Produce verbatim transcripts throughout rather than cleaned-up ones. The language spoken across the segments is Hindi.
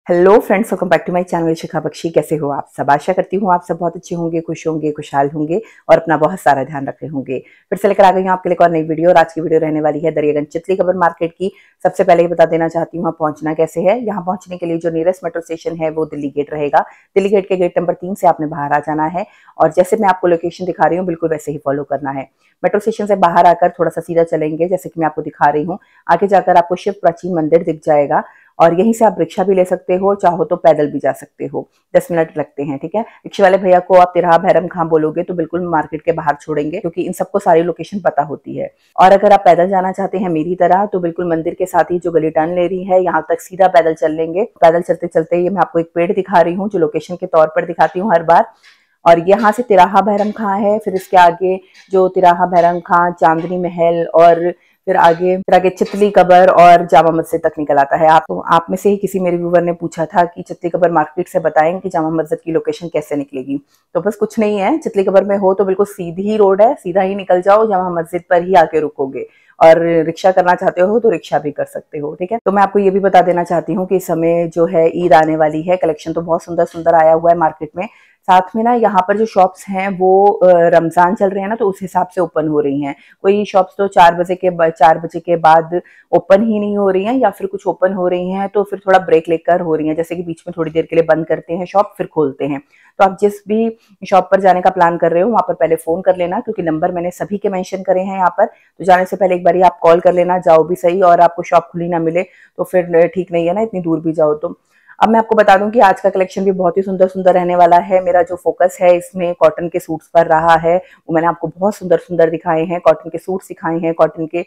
Hello friends, welcome back to my channel Shikha Bakshi. कैसे हो आप सब? आशा करती हूँ आप सब बहुत अच्छे होंगे, खुश होंगे, खुशहाल होंगे और अपना बहुत सारा ध्यान रख रहे होंगे। फिर से लेकर आ गई हूँ आपके लिए एक और नई वीडियो और आज की वीडियो रहने वाली है दरियागंज चितली कबर मार्केट की। सबसे पहले ये बता देना चाहती हूँ पहुंचना कैसे है। यहाँ पहुंचने के लिए जो नियरेस्ट मेट्रो स्टेशन है वो दिल्ली गेट रहेगा। दिल्ली गेट के गेट नंबर तीन से आपने बाहर आ जाना है और जैसे मैं आपको लोकेशन दिखा रही हूँ बिल्कुल वैसे ही फॉलो करना है। मेट्रो स्टेशन से बाहर आकर थोड़ा सा सीधा चलेंगे, जैसे कि मैं आपको दिखा रही हूँ। आगे जाकर आपको शिव प्राचीन मंदिर दिख जाएगा और यहीं से आप रिक्शा भी ले सकते हो, चाहो तो पैदल भी जा सकते हो। दस मिनट लगते हैं, ठीक है। रिक्शे वाले भैया को आप तिराहा भैरम खां बोलोगे तो बिल्कुल मार्केट के बाहर छोड़ेंगे, क्योंकि इन सबको सारी लोकेशन पता होती है। और अगर आप पैदल जाना चाहते हैं मेरी तरह तो बिल्कुल मंदिर के साथ ही जो गली टर्न ले रही है यहाँ तक सीधा पैदल चल लेंगे। पैदल चलते चलते ये मैं आपको एक पेड़ दिखा रही हूँ जो लोकेशन के तौर पर दिखाती हूँ हर बार। और यहाँ से तिराहा भैरम खां है, फिर इसके आगे जो तिराहा भैरम खां, चांदनी महल और फिर आगे फिर आगे चितली कबर और जामा मस्जिद तक निकल आता है। आप तो आप में से ही किसी मेरे व्यूवर ने पूछा था कि चितली कबर मार्केट से बताएं कि जामा मस्जिद की लोकेशन कैसे निकलेगी। तो बस कुछ नहीं है, चितली कबर में हो तो बिल्कुल सीधी ही रोड है, सीधा ही निकल जाओ, जामा मस्जिद पर ही आके रुकोगे। और रिक्शा करना चाहते हो तो रिक्शा भी कर सकते हो, ठीक है। तो मैं आपको ये भी बता देना चाहती हूँ कि इस समय जो है ईद आने वाली है, कलेक्शन तो बहुत सुंदर सुंदर आया हुआ है मार्केट में। साथ में ना यहाँ पर जो शॉप्स हैं वो रमजान चल रहे हैं ना, तो उस हिसाब से ओपन हो रही हैं। कोई शॉप्स तो चार बजे के चार बजे के बाद ओपन ही नहीं हो रही हैं, या फिर कुछ ओपन हो रही हैं तो फिर थोड़ा ब्रेक लेकर हो रही हैं, जैसे कि बीच में थोड़ी देर के लिए बंद करते हैं शॉप फिर खोलते हैं। तो आप जिस भी शॉप पर जाने का प्लान कर रहे हो वहां पर पहले फोन कर लेना, क्योंकि नंबर मैंने सभी के मेंशन करे हैं यहाँ पर। तो जाने से पहले एक बार आप कॉल कर लेना, जाओ भी सही और आपको शॉप खुली ना मिले तो फिर ठीक नहीं है ना, इतनी दूर भी जाओ तो। अब मैं आपको बता दूं कि आज का कलेक्शन भी बहुत ही सुंदर सुंदर रहने वाला है। मेरा जो फोकस है इसमें कॉटन के सूट्स पर रहा है, वो मैंने आपको बहुत सुंदर सुंदर दिखाए हैं। कॉटन के सूट्स दिखाए हैं, कॉटन के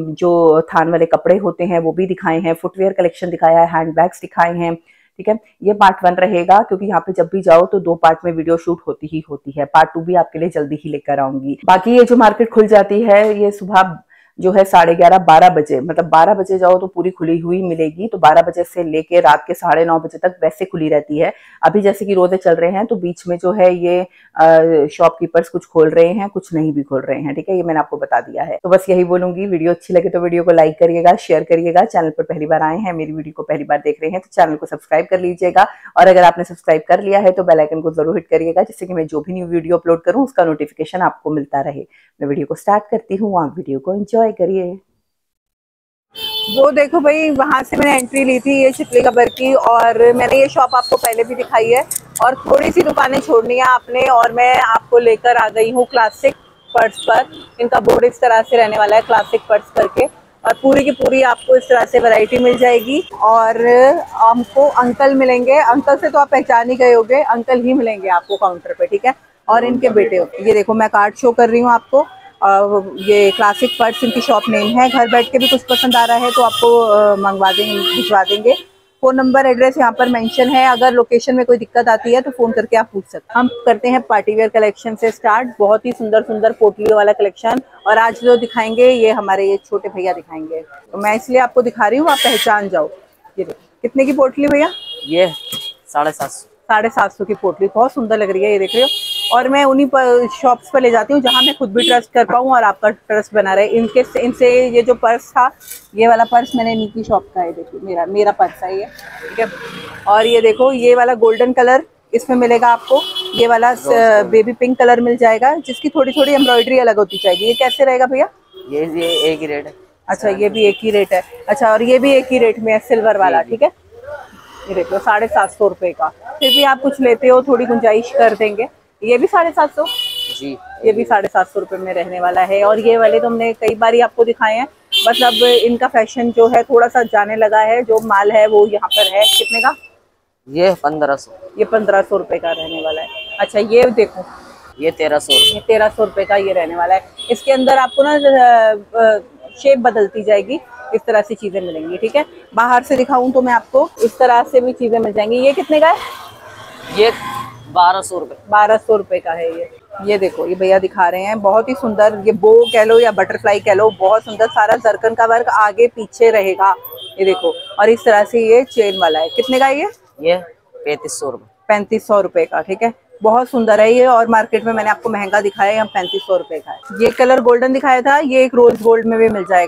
जो थान वाले कपड़े होते हैं वो भी दिखाए हैं, फुटवेयर कलेक्शन दिखाया है, हैंड बैग्स दिखाए हैं, ठीक है। ये पार्ट वन रहेगा, क्योंकि यहाँ पे जब भी जाओ तो दो पार्ट में वीडियो शूट होती ही होती है। पार्ट टू भी आपके लिए जल्दी ही लेकर आऊंगी। बाकी ये जो मार्केट खुल जाती है ये सुबह जो है साढ़े ग्यारह बारह बजे, मतलब बारह बजे जाओ तो पूरी खुली हुई मिलेगी। तो बारह बजे से लेके रात के साढ़े नौ बजे तक वैसे खुली रहती है। अभी जैसे कि रोजे चल रहे हैं तो बीच में जो है ये शॉपकीपर्स कुछ खोल रहे हैं, कुछ नहीं भी खोल रहे हैं, ठीक है। ये मैंने आपको बता दिया है। तो बस यही बोलूंगी, वीडियो अच्छी लगे तो वीडियो को लाइक करिएगा, शेयर करिएगा। चैनल पर पहली बार आए हैं, मेरी वीडियो को पहली बार देख रहे हैं तो चैनल को सब्सक्राइब कर लीजिएगा। और अगर आपने सब्सक्राइब कर लिया है तो बेल आइकन को जरूर हिट करिएगा, जिससे कि मैं जो भी न्यू वीडियो अपलोड करूँ उसका नोटिफिकेशन आपको मिलता रहे। मैं वीडियो को स्टार्ट करती हूँ, आप वीडियो को एंजॉय करिए। वो देखो भाई, वहां से मैंने एंट्री ली थी ये चितली कबर की, और मैंने ये शॉप आपको पहले भी दिखाई है और थोड़ी सी दुकानें छोड़नी है आपने, और मैं आपको लेकर आ गई हूँ क्लासिक पर्स पर। इनका बोर्ड इस तरह से रहने वाला है, क्लासिक पर्स करके, और पूरी की पूरी आपको इस तरह से वैरायटी मिल जाएगी। और हमको अंकल मिलेंगे, अंकल से तो आप पहचान ही गए होंगे, अंकल ही मिलेंगे आपको काउंटर पे, ठीक है। और इनके बेटे, ये देखो मैं कार्ड शो कर रही हूँ आपको। Uh, ये क्लासिक पर्स इनकी शॉप नेम है। घर बैठ के भी कुछ पसंद आ रहा है तो आपको uh, मंगवा देंगे, भिजवा देंगे। फ़ोन नंबर एड्रेस यहाँ पर मेंशन है, अगर लोकेशन में कोई दिक्कत आती है तो फ़ोन करके आप पूछ सकते हैं। हम करते हैं पार्टी वेयर कलेक्शन से स्टार्ट। बहुत ही सुंदर सुंदर पोटलियों वाला कलेक्शन, और आज जो दिखाएंगे ये हमारे ये छोटे भैया दिखाएंगे, तो मैं इसलिए आपको दिखा रही हूँ, आप पहचान जाओ। ये देखो कितने की पोटली भैया? ये साढ़े सात सौ साढ़े सात सौ की पोटली, बहुत सुंदर लग रही है, ये देख रहे हो। और मैं उन्हीं पर शॉप्स पर ले जाती हूँ जहाँ मैं खुद भी ट्रस्ट कर पाऊँ और आपका ट्रस्ट बना रहे। इनके इनसे ये जो पर्स था, ये वाला पर्स मैंने इन्हीं की शॉप का है, देखिए मेरा मेरा पर्स है ये, ठीक है। और ये देखो ये वाला गोल्डन कलर इसमें मिलेगा आपको, ये वाला बेबी पिंक कलर मिल जाएगा, जिसकी थोड़ी थोड़ी एम्ब्रॉयडरी अलग होती चाहिए। ये कैसे रहेगा भैया? ये ये एक ही रेट है। अच्छा, ये भी एक ही रेट है। अच्छा, और ये भी एक ही रेट में है, सिल्वर वाला, ठीक है। ये देख लो साढ़े सात सौ रुपये का। फिर भी आप कुछ लेते हो थोड़ी गुंजाइश कर देंगे। ये भी साढ़े सात सौ जी, ये भी साढ़े सात सौ रुपये में रहने वाला है। और ये वाले तो हमने कई बार ही आपको दिखाए हैं, बस अब इनका फैशन जो है थोड़ा सा जाने लगा है। जो माल है वो यहाँ पर है। कितने का? ये पंद्रह सौ ये पंद्रह सौ रुपये का रहने वाला है। अच्छा, ये देखो ये तेरह सौ ये तेरह सौ रुपये का ये रहने वाला है। इसके अंदर आपको ना शेप बदलती जाएगी, इस तरह से चीजें मिलेंगी, ठीक है। बाहर से दिखाऊं तो मैं आपको इस तरह से भी चीजें मिल जाएंगी। ये कितने का है? ये बारह सौ रुपये बारह सौ रुपये का है ये। ये देखो ये भैया दिखा रहे हैं, बहुत ही सुंदर। ये बो कह लो या बटरफ्लाई कह लो, बहुत सुंदर। सारा जरकन का वर्क आगे पीछे रहेगा, ये देखो। और इस तरह से ये चेन वाला है। कितने का है ये? ये पैंतीस सौ रुपये पैंतीस सौ रुपये का, ठीक है। बहुत सुंदर है ये, और मार्केट में मैंने आपको महंगा दिखाया है, यहाँ पैंतीस सौ रुपये का है। ये कलर गोल्डन दिखाया था, ये एक रोज गोल्ड में भी मिल जाएगा।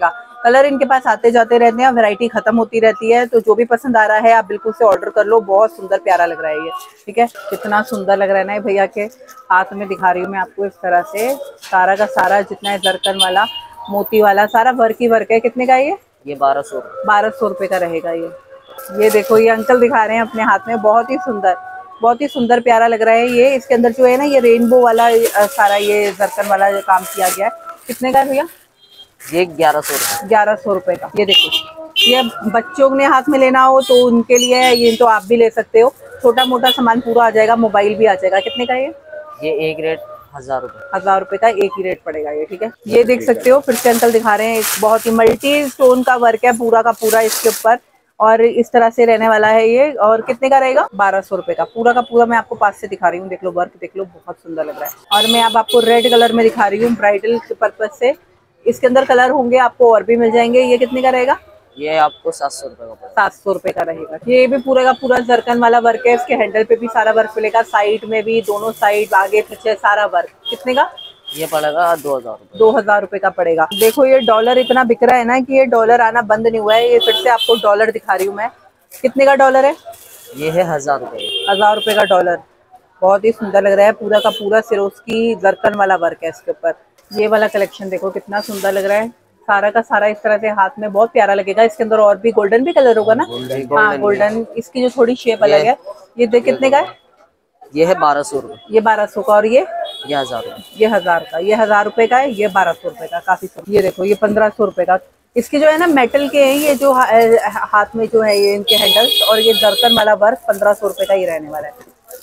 कलर इनके पास आते जाते रहते हैं, वैरायटी खत्म होती रहती है, तो जो भी पसंद आ रहा है आप बिल्कुल से ऑर्डर कर लो। बहुत सुंदर प्यारा लग रहा है ये, ठीक है। कितना सुंदर लग रहा है ना भैया के हाथ में, दिखा रही हूँ मैं आपको इस तरह से। सारा का सारा जितना है जरकन वाला, मोती वाला, सारा वर्क ही वर्क है। कितने का है ये? ये बारह सौ बारह सौ रुपए का रहेगा ये। ये देखो ये अंकल दिखा रहे हैं अपने हाथ में, बहुत ही सुंदर, बहुत ही सुंदर प्यारा लग रहा है ये। इसके अंदर जो है ना ये रेनबो वाला सारा ये जरकन वाला जो काम किया गया है। कितने का है भैया? ये ग्यारह सौ ग्यारह सौ रुपए का। ये देखो, ये बच्चों ने हाथ में लेना हो तो उनके लिए है ये, तो आप भी ले सकते हो। छोटा मोटा सामान पूरा आ जाएगा, मोबाइल भी आ जाएगा। कितने का ये? ये एक रेट हजार रुपए हजार रुपए का एक ही रेट पड़ेगा ये, ठीक है। ये देख सकते हो फिर से अंकल दिखा रहे हैं, एक बहुत ही मल्टी स्टोन का वर्क है पूरा का पूरा इसके ऊपर, और इस तरह से रहने वाला है ये। और कितने का रहेगा? बारह सौ रुपए का पूरा का पूरा। मैं आपको पास से दिखा रही हूँ, देख लो वर्क, देख लो बहुत सुंदर लग रहा है। और मैं अब आपको रेड कलर में दिखा रही हूँ ब्राइडल पर्पज से। इसके अंदर कलर होंगे आपको और भी मिल जाएंगे। ये कितने का रहेगा? ये आपको सात सौ रुपए का पड़ेगा। सात सौ रुपए का रहेगा। ये भी पूरा का पूरा जरकन वाला वर्क है, इसके हैंडल पे भी सारा वर्क मिलेगा, साइड में भी, दोनों साइड, आगे पीछे सारा वर्क। कितने का? ये पड़ेगा दो हजार रुपए दो हजार रुपए का पड़ेगा। देखो ये डॉलर इतना बिक रहा है ना कि ये डॉलर आना बंद नहीं हुआ है। ये फिर से आपको डॉलर दिखा रही हूँ मैं। कितने का डॉलर है? ये है हजार रुपए हजार रुपए का डॉलर। बहुत ही सुंदर लग रहा है, पूरा का पूरा सिरोस्की जरकन वाला वर्क है इसके ऊपर। ये वाला कलेक्शन देखो कितना सुंदर लग रहा है, सारा का सारा इस तरह से हाथ में, बहुत प्यारा लगेगा। इसके अंदर और भी गोल्डन भी कलर होगा ना? हाँ गोल्डन, इसकी जो थोड़ी शेप अलग है। ये देख कितने का है? ये है बारह सौ रुपए ये बारह सौ का। और ये ये हजार रुपए ये हजार का। ये हजार रुपए का है, ये बारह सौ रुपए का। काफी सुंदर। ये देखो ये पंद्रह सौ रुपए का। इसके जो है ना मेटल के हैं ये जो हा, हाथ में जो है ये इनके हैंडल्स, और ये जरकन वाला वर्क पंद्रह सौ रुपए का ही रहने वाला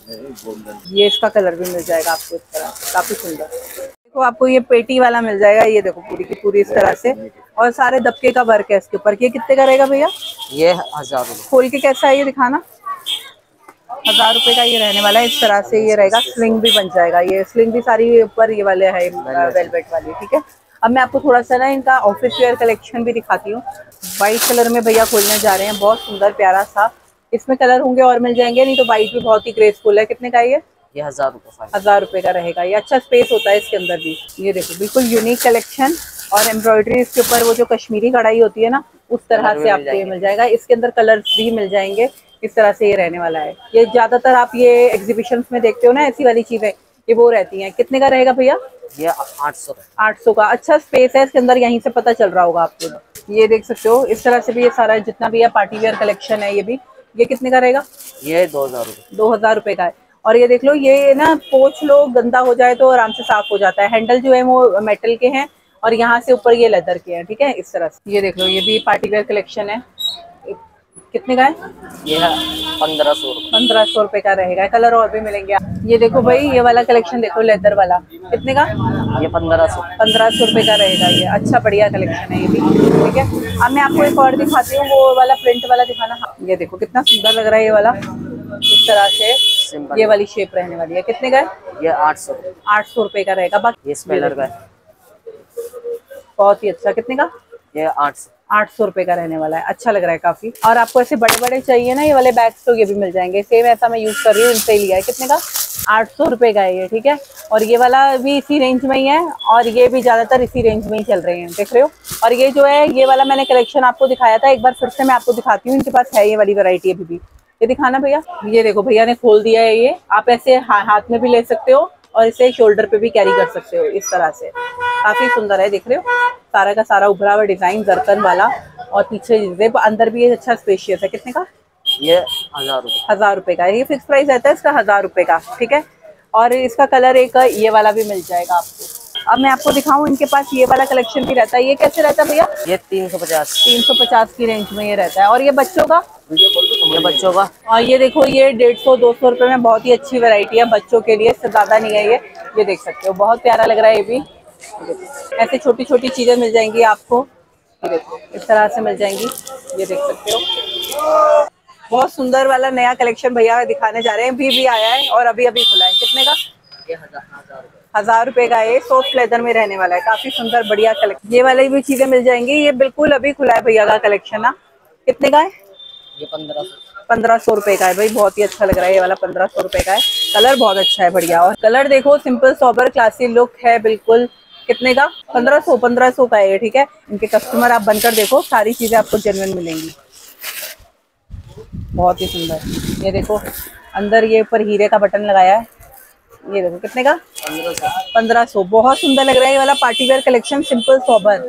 है। ये इसका कलर भी मिल जाएगा आपको इस तरह, काफी सुंदर। देखो आपको ये पेटी वाला मिल जाएगा, ये देखो पूरी की पूरी इस तरह से, और सारे दबके का वर्क है इसके ऊपर। ये कितने का रहेगा भैया? ये हजार रुपए। खोल के कैसा है ये दिखाना। हजार रुपए का ये रहने वाला है, इस तरह से ये रहेगा। स्लिंग भी बन जाएगा, ये स्लिंग भी सारी ऊपर ये वाले है वेलवेट वाली, ठीक है। अब मैं आपको थोड़ा सा ना इनका ऑफिस वेयर कलेक्शन भी दिखाती हूँ। व्हाइट कलर में भैया खोलने जा रहे हैं, बहुत सुंदर प्यारा सा। इसमें कलर होंगे और मिल जाएंगे, नहीं तो व्हाइट भी बहुत ही ग्रेसफुल है। कितने का ये? ये हजार रुपए हजार रुपए का रहेगा ये। अच्छा स्पेस होता है इसके अंदर भी। ये देखो बिल्कुल यूनिक कलेक्शन, और एम्ब्रॉयडरी इसके ऊपर वो जो कश्मीरी कढ़ाई होती है ना, उस तरह से आपको ये मिल जाएगा। इसके अंदर कलर भी मिल जाएंगे, इस तरह से ये रहने वाला है। ये ज्यादातर आप ये एग्जीबिशंस में देखते हो ना, ऐसी वाली चीजें ये वो रहती हैं। कितने का रहेगा भैया? ये आठ सौ आठ सौ का। अच्छा स्पेस है इसके अंदर, यहीं से पता चल रहा होगा आपको। ये देख सकते हो इस तरह से भी ये सारा जितना भी है पार्टी वेयर कलेक्शन है ये भी। ये कितने का रहेगा? ये दो हजार रुपए दो हजार रुपए का है। और ये देख लो ये ना पोंछ लो, गंदा हो जाए तो आराम से साफ हो जाता है। हैंडल जो है वो मेटल के हैं, और यहाँ से ऊपर ये लेदर के हैं, ठीक है। इस तरह से ये देख लो, ये भी पार्टी वेयर कलेक्शन है। कितने का है? ये है पंद्रह सौ रुपए पंद्रह सौ रुपए का रहेगा। कलर और भी मिलेंगे। ये देखो भाई ये वाला कलेक्शन देखो, लेदर वाला। कितने का? ये पंद्रह सौ पंद्रह सौ रुपए का रहेगा ये। अच्छा बढ़िया कलेक्शन है ये भी, ठीक है। अब मैं आपको एक और दिखाती हूँ, वो वाला प्रिंट वाला दिखाना। हाँ, ये देखो कितना सुंदर लग रहा है ये वाला, इस तरह से ये वाली शेप रहने वाली है। कितने का है? ये आठ सौ आठ सौ रुपए का रहेगा। बाकी ये स्पेलर का है, बहुत ही अच्छा। कितने का? ये आठ सौ आठ सौ रुपए का रहने वाला है। अच्छा लग रहा है काफी। और आपको ऐसे बड़े बड़े चाहिए ना ये वाले बैग्स, तो ये भी मिल जाएंगे। सेम ऐसा मैं यूज कर रही हूँ, इनसे ही लिया है। कितने का? आठ सौ रुपए का है ये, ठीक है। और ये वाला भी इसी रेंज में ही है, और ये भी ज्यादातर इसी रेंज में ही चल रहे हैं, देख रहे हो। और ये जो है ये वाला मैंने कलेक्शन आपको दिखाया था, एक बार फिर से मैं आपको दिखाती हूँ। इनके पास है ये वाली वैरायटी अभी भी। ये दिखाना भैया। ये देखो भैया ने खोल दिया है ये। आप ऐसे हा, हाथ में भी ले सकते हो, और इसे शोल्डर पे भी कैरी कर सकते हो इस तरह से। काफी सुंदर है, देख रहे हो सारा का सारा उभरा हुआ डिजाइन जरकन वाला, और पीछे जिप अंदर भी ये अच्छा स्पेशियस है। कितने का? ये हजार रुपए हजार रुपए का। ये फिक्स प्राइस रहता है इसका, हजार रुपए का, ठीक है। और इसका कलर एक ये वाला भी मिल जाएगा आपको। अब मैं आपको दिखाऊं, इनके पास ये वाला कलेक्शन भी रहता है। ये कैसे रहता है भैया? ये तीन सौ पचास तीन सौ पचास की रेंज में ये रहता है। और ये बच्चों का? ये बच्चों का। और ये देखो ये डेढ़ सौ दो सौ रुपए में बहुत ही अच्छी वैरायटी है बच्चों के लिए, इससे ज्यादा नहीं है ये। ये देख सकते हो बहुत प्यारा लग रहा है ये भी। ऐसे छोटी छोटी चीजें मिल जाएंगी आपको, ये देखो इस तरह से मिल जाएंगी। ये देख सकते हो बहुत सुंदर वाला नया कलेक्शन भैया दिखाने जा रहे हैं। भी भी आया है और अभी अभी खुला है। कितने का? ये हजार हजार रुपए का है। सॉफ्ट लेदर में रहने वाला है, काफी सुंदर बढ़िया कलेक्शन। ये वाली भी चीजें मिल जाएंगी। ये बिल्कुल अभी खुला है भैया का कलेक्शन ना। कितने का है? ये पंद्रह सौ पंद्रह सौ रुपए का है भाई। बहुत ही अच्छा लग रहा है ये वाला, पंद्रह सौ रुपए का है। कलर बहुत अच्छा है, बढ़िया। और कलर देखो सिंपल सोबर क्लासी लुक है बिल्कुल, कितने का? पंद्रह सौ पंद्रह सौ का है, ठीक है। इनके कस्टमर आप बनकर देखो, सारी चीजें आपको जेन्युइन मिलेंगी। बहुत ही सुंदर। ये देखो अंदर ये ऊपर हीरे का बटन लगाया है। ये देखो कितने का? पंद्रह सौ। बहुत सुंदर लग रहा है ये वाला party wear collection, simple sober.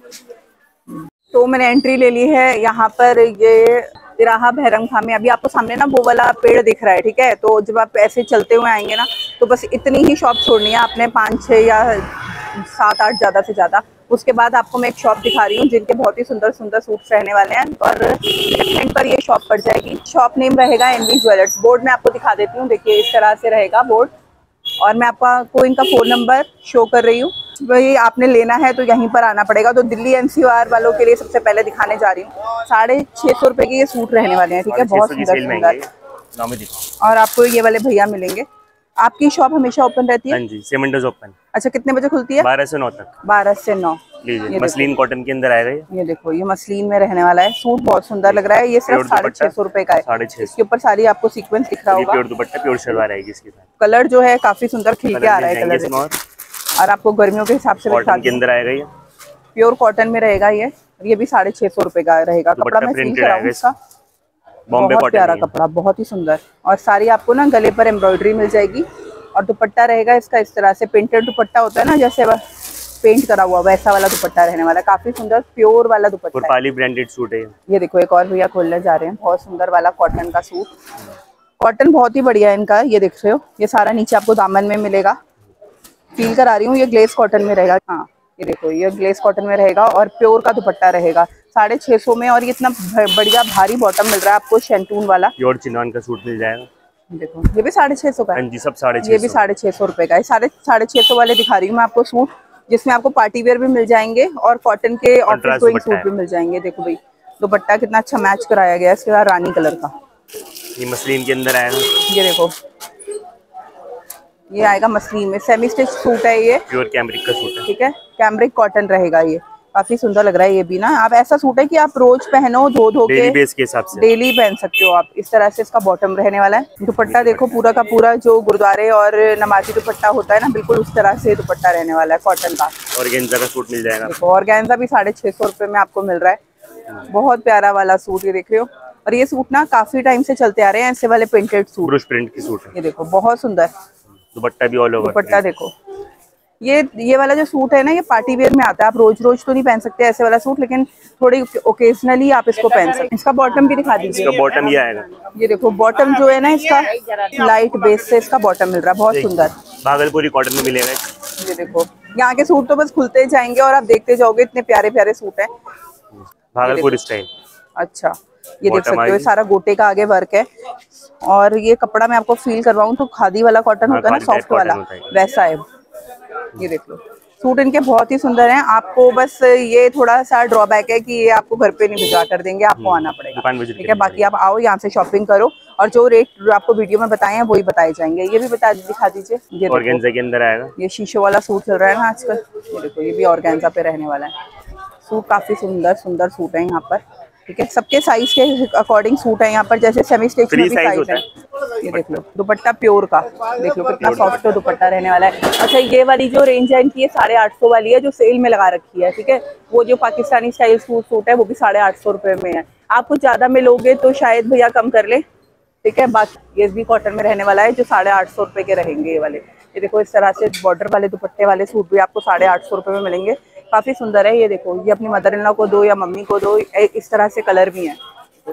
तो मैंने एंट्री ले ली है यहाँ पर। ये तिराहा भैरम खां में, अभी आपको सामने ना वो वाला पेड़ दिख रहा है, ठीक है। तो जब आप ऐसे चलते हुए आएंगे ना, तो बस इतनी ही शॉप छोड़नी है आपने, पाँच छः या सात आठ ज़्यादा से ज़्यादा। उसके बाद आपको मैं एक शॉप दिखा रही हूँ जिनके बहुत ही सुंदर सुंदर सूट्स रहने वाले हैं, और सेकंड पर ये शॉप पड़ जाएगी। शॉप नेम रहेगा एनवी ज्वेलर्स। बोर्ड में आपको दिखा देती हूँ, देखिए इस तरह से रहेगा बोर्ड, और मैं आपको इनका फ़ोन नंबर शो कर रही हूँ। वही आपने लेना है तो यहीं पर आना पड़ेगा। तो दिल्ली एनसीआर वालों के लिए सबसे पहले दिखाने जा रही हूँ। साढ़े छः सौ रुपये के ये सूट रहने वाले हैं, ठीक है। बहुत सुंदर सुंदर। और आपको ये वाले भैया मिलेंगे। आपकी शॉप हमेशा ओपन रहती है? हाँ जी, सेवन डेज ओपन। अच्छा, कितने बजे खुलती है? बारह से नौ तक। बारह से नौ। लीजिए, मसलिन कॉटन के अंदर आएगा ये। ये देखो, ये मसलिन में रहने वाला है सूट, बहुत सुंदर लग रहा है। ये सिर्फ साढ़े छह सौ रुपए का है। साढ़े छह इसके ऊपर सारी आपको सीक्वेंस दिख रहा होगा। प्योर दुपट्टा, प्योर शलवार आएगी इसके साथ। कलर जो है काफी सुंदर खिल के आ रहा है कलर, और आपको गर्मियों के हिसाब से कॉटन के अंदर आएगा ये। प्योर कॉटन में रहेगा ये। ये भी साढ़े छह सौ रुपए का रहेगा। कपड़ा मैं फील कराऊंगा इसका, बहुत प्यारा कपड़ा, बहुत ही सुंदर। और सारी आपको ना गले पर एम्ब्रॉयडरी मिल जाएगी, और दुपट्टा रहेगा इसका इस तरह से प्रिंटेड दुपट्टा होता है ना, जैसे पेंट करा हुआ वैसा वाला दुपट्टा रहने वाला है। काफी सुंदर प्योर वाला दुपट्टा है। पाली ब्रांडेड सूट है ये। ये देखो एक और भैया खोलने जा रहे हैं, बहुत सुंदर वाला कॉटन का सूट। कॉटन बहुत ही बढ़िया है इनका, ये देख रहे हो। ये सारा नीचे आपको दामन में मिलेगा, फील करा रही हूँ। ये ग्लेस कॉटन में रहेगा। हाँ, ये देखो ये ग्लेस कॉटन में रहेगा, और प्योर का दुपट्टा रहेगा साढ़े छह सौ में। और ये इतना बढ़िया भारी बॉटम मिल रहा है आपको, शैंटून वाला प्योर चिनॉन का सूट मिल जाएगा। देखो ये भी साढ़े छह सौ का है। जी, सब साढ़े छह सौ। ये भी साढ़े छह सौ रुपए का है। साढ़े साढ़े छह सौ वाले दिखा रही हूँ मैं आपको सूट, जिसमें आपको पार्टी वेयर भी मिल जाएंगे और कॉटन के ऑफिस गोइंग सूट भी मिल जाएंगे। देखो भाई दुपट्टा कितना अच्छा मैच कराया गया है इसके साथ, रानी कलर का। ये मसलिन के अंदर आएगा। ये देखो ये आएगा मसलिन में, सेमी स्टिच सूट है ये, प्योर कैमरिक का सूट है, ठीक है। कैमरिक कॉटन रहेगा ये, काफी सुंदर लग रहा है ये भी ना। आप ऐसा सूट है कि आप रोज पहनो, धो धो के डेली बेस के हिसाब से डेली पहन सकते हो आप। इस तरह से इसका बॉटम रहने वाला है। दुपट्टा देखो पूरा का पूरा जो गुरुद्वारे और नमाजी दुपट्टा होता है ना, बिल्कुल उस तरह से दुपट्टा रहने वाला है कॉटन का। ऑर्गेन्जा का सूट मिल जाएगा। देखो ऑर्गेन्जा भी साढ़े छह सौ रुपए में आपको मिल रहा है, बहुत प्यारा वाला सूट, ये देख रहे हो। और ये सूट ना काफी टाइम से चलते आ रहे हैं, ऐसे वाले प्रिंटेड सूट, ब्रश प्रिंट की सूट है। ये देखो बहुत सुंदर दुपट्टा भी ऑल ओवर। दुपट्टा देखो, ये ये वाला जो सूट है ना, ये पार्टी वेयर में आता है। आप रोज रोज तो नहीं पहन सकते ऐसे वाला सूट, लेकिन थोड़ी ओकेजनली आप इसको पहन सकते हैं। इसका बॉटम भी दिखा दीजिए। इसका बॉटम ये आएगा। ये देखो बॉटम जो है ना इसका लाइट बेस से इसका बॉटम मिल रहा है, बहुत सुंदर। भागलपुरी कॉटन में मिलेगा। ये देखो यहाँ के सूट तो बस खुलते जाएंगे और आप देखते जाओगे, इतने प्यारे प्यारे सूट है भागलपुरी स्टाइल। अच्छा, ये देख सकते हो सारा गोटे का आगे वर्क है। और ये कपड़ा मैं आपको फील करवाऊं तो खादी वाला कॉटन होता है ना, सॉफ्ट वाला, वैसा है। ये देख लो सूट इनके बहुत ही सुंदर हैं। आपको बस ये थोड़ा सा ड्रॉबैक है कि ये आपको घर पे नहीं भिजवा कर देंगे, आपको आना पड़ेगा, ठीक है। बाकी आप आओ यहाँ से शॉपिंग करो, और जो रेट आपको वीडियो में बताए हैं वही बताए जाएंगे। ये भी बता दिखा दीजिए। ये ऑर्गेन्जा के अंदर आएगा। ये शीशो वाला सूट चल रहा है ना आजकल, ये देखो ये भी ऑर्गेन्जा पे रहने वाला है सूट। काफी सुंदर सुंदर सूट है यहाँ पर, ठीक है। सबके साइज के अकॉर्डिंग सूट है यहाँ पर, जैसे सेमी स्टिच में भी साइज है। ये देख लो दुपट्टा प्योर का, देख लो कितना सॉफ्ट दुपट्टा रहने वाला है। अच्छा, ये वाली जो रेंज है इनकी, ये साढ़े आठ सौ वाली है जो सेल में लगा रखी है, ठीक है। वो जो पाकिस्तानी स्टाइल सूट सूट है वो भी साढ़े आठ सौ रुपए में है। आप कुछ ज्यादा में लोगे तो शायद भैया कम कर ले, ठीक है। बाकी ये भी कॉटन में रहने वाला है जो साढ़े आठ सौ रुपए के रहेंगे ये वाले। ये देखो इस तरह से बॉर्डर वाले दुपट्टे वाले सूट भी आपको साढ़े आठ सौ रुपए में मिलेंगे, काफी सुंदर है। ये देखो ये अपनी मदर इन लॉ को दो या मम्मी को दो, इस तरह से कलर भी है,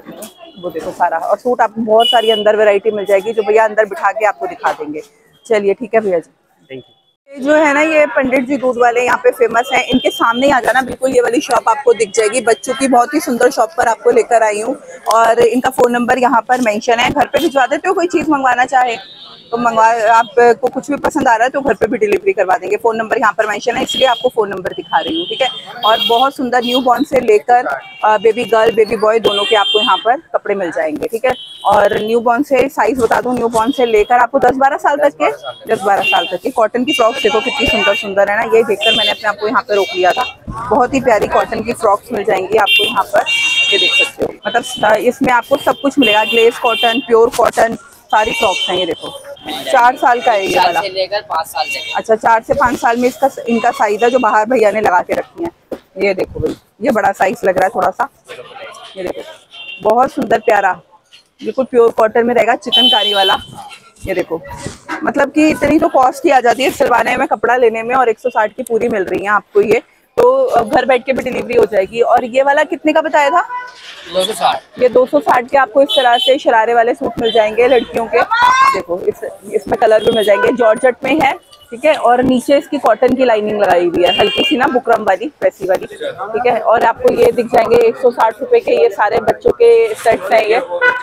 वो देखो सारा। और सूट आपको बहुत सारी अंदर वैरायटी मिल जाएगी जो भैया अंदर बिठा के आपको दिखा देंगे। चलिए ठीक है भैया जी, थैंक यू। ये जो है ना, ये पंडित जी दूध वाले यहाँ पे फेमस है। इनके सामने ही आ जाना बिल्कुल, ये वाली शॉप आपको दिख जाएगी। बच्चों की बहुत ही सुंदर शॉप पर आपको लेकर आई हूँ, और इनका फोन नंबर यहाँ पर मेंशन है। घर पे भिजवा देते हो, कोई चीज मंगवाना चाहे तो मंगवा, आपको कुछ भी पसंद आ रहा है तो घर पे भी डिलीवरी करवा देंगे। फोन नंबर यहाँ पर मेंशन है, इसलिए आपको फोन नंबर दिखा रही हूँ, ठीक है। और बहुत सुंदर न्यू बॉर्न से लेकर बेबी गर्ल बेबी बॉय दोनों के आपको यहाँ पर कपड़े मिल जाएंगे, ठीक है। और न्यू बॉर्न से साइज बता दूं, न्यू बॉर्न से लेकर आपको दस बारह साल तक के दस बारह साल तक के कॉटन की फ्रॉक्स देखो कितनी सुंदर सुंदर है ना। ये देखकर मैंने अपने आपको यहाँ पे रोक लिया था। बहुत ही प्यारी कॉटन की फ्रॉक्स मिल जाएंगी आपको यहाँ पर, ये देख सकते हो। मतलब इसमें आपको सब कुछ मिलेगा, ग्लेस कॉटन, प्योर कॉटन, सारी फ्रॉक्स हैं। ये देखो चार साल का है ये वाला, से लेकर पाँच साल तक। अच्छा चार से पाँच साल में इसका इनका साइज है जो बाहर भैया ने लगा के रखी है। ये देखो भाई, ये बड़ा साइज लग रहा है थोड़ा सा, ये देखो बहुत सुंदर प्यारा, बिल्कुल प्योर कॉटन में रहेगा, चिकनकारी वाला। ये देखो मतलब कि इतनी तो कॉस्ट ही आ जाती है सिलवाने में, कपड़ा लेने में, और एक सौ साठ की पूरी मिल रही है आपको ये, तो घर बैठ के भी डिलीवरी हो जाएगी। और ये वाला कितने का बताया था? दो सौ साठ। ये दो सौ साठ के आपको इस तरह से शरारे वाले सूट मिल जाएंगे लड़कियों के। देखो इस इसमें कलर भी मिल जाएंगे, जॉर्जेट में है, ठीक है, और नीचे इसकी कॉटन की लाइनिंग लगाई हुई है, हल्की सी ना बुकरम वाली, वैसी वाली, ठीक है। और आपको ये दिख जाएंगे एक सौ साठ रुपए के, ये सारे बच्चों के सेट्स हैं ये।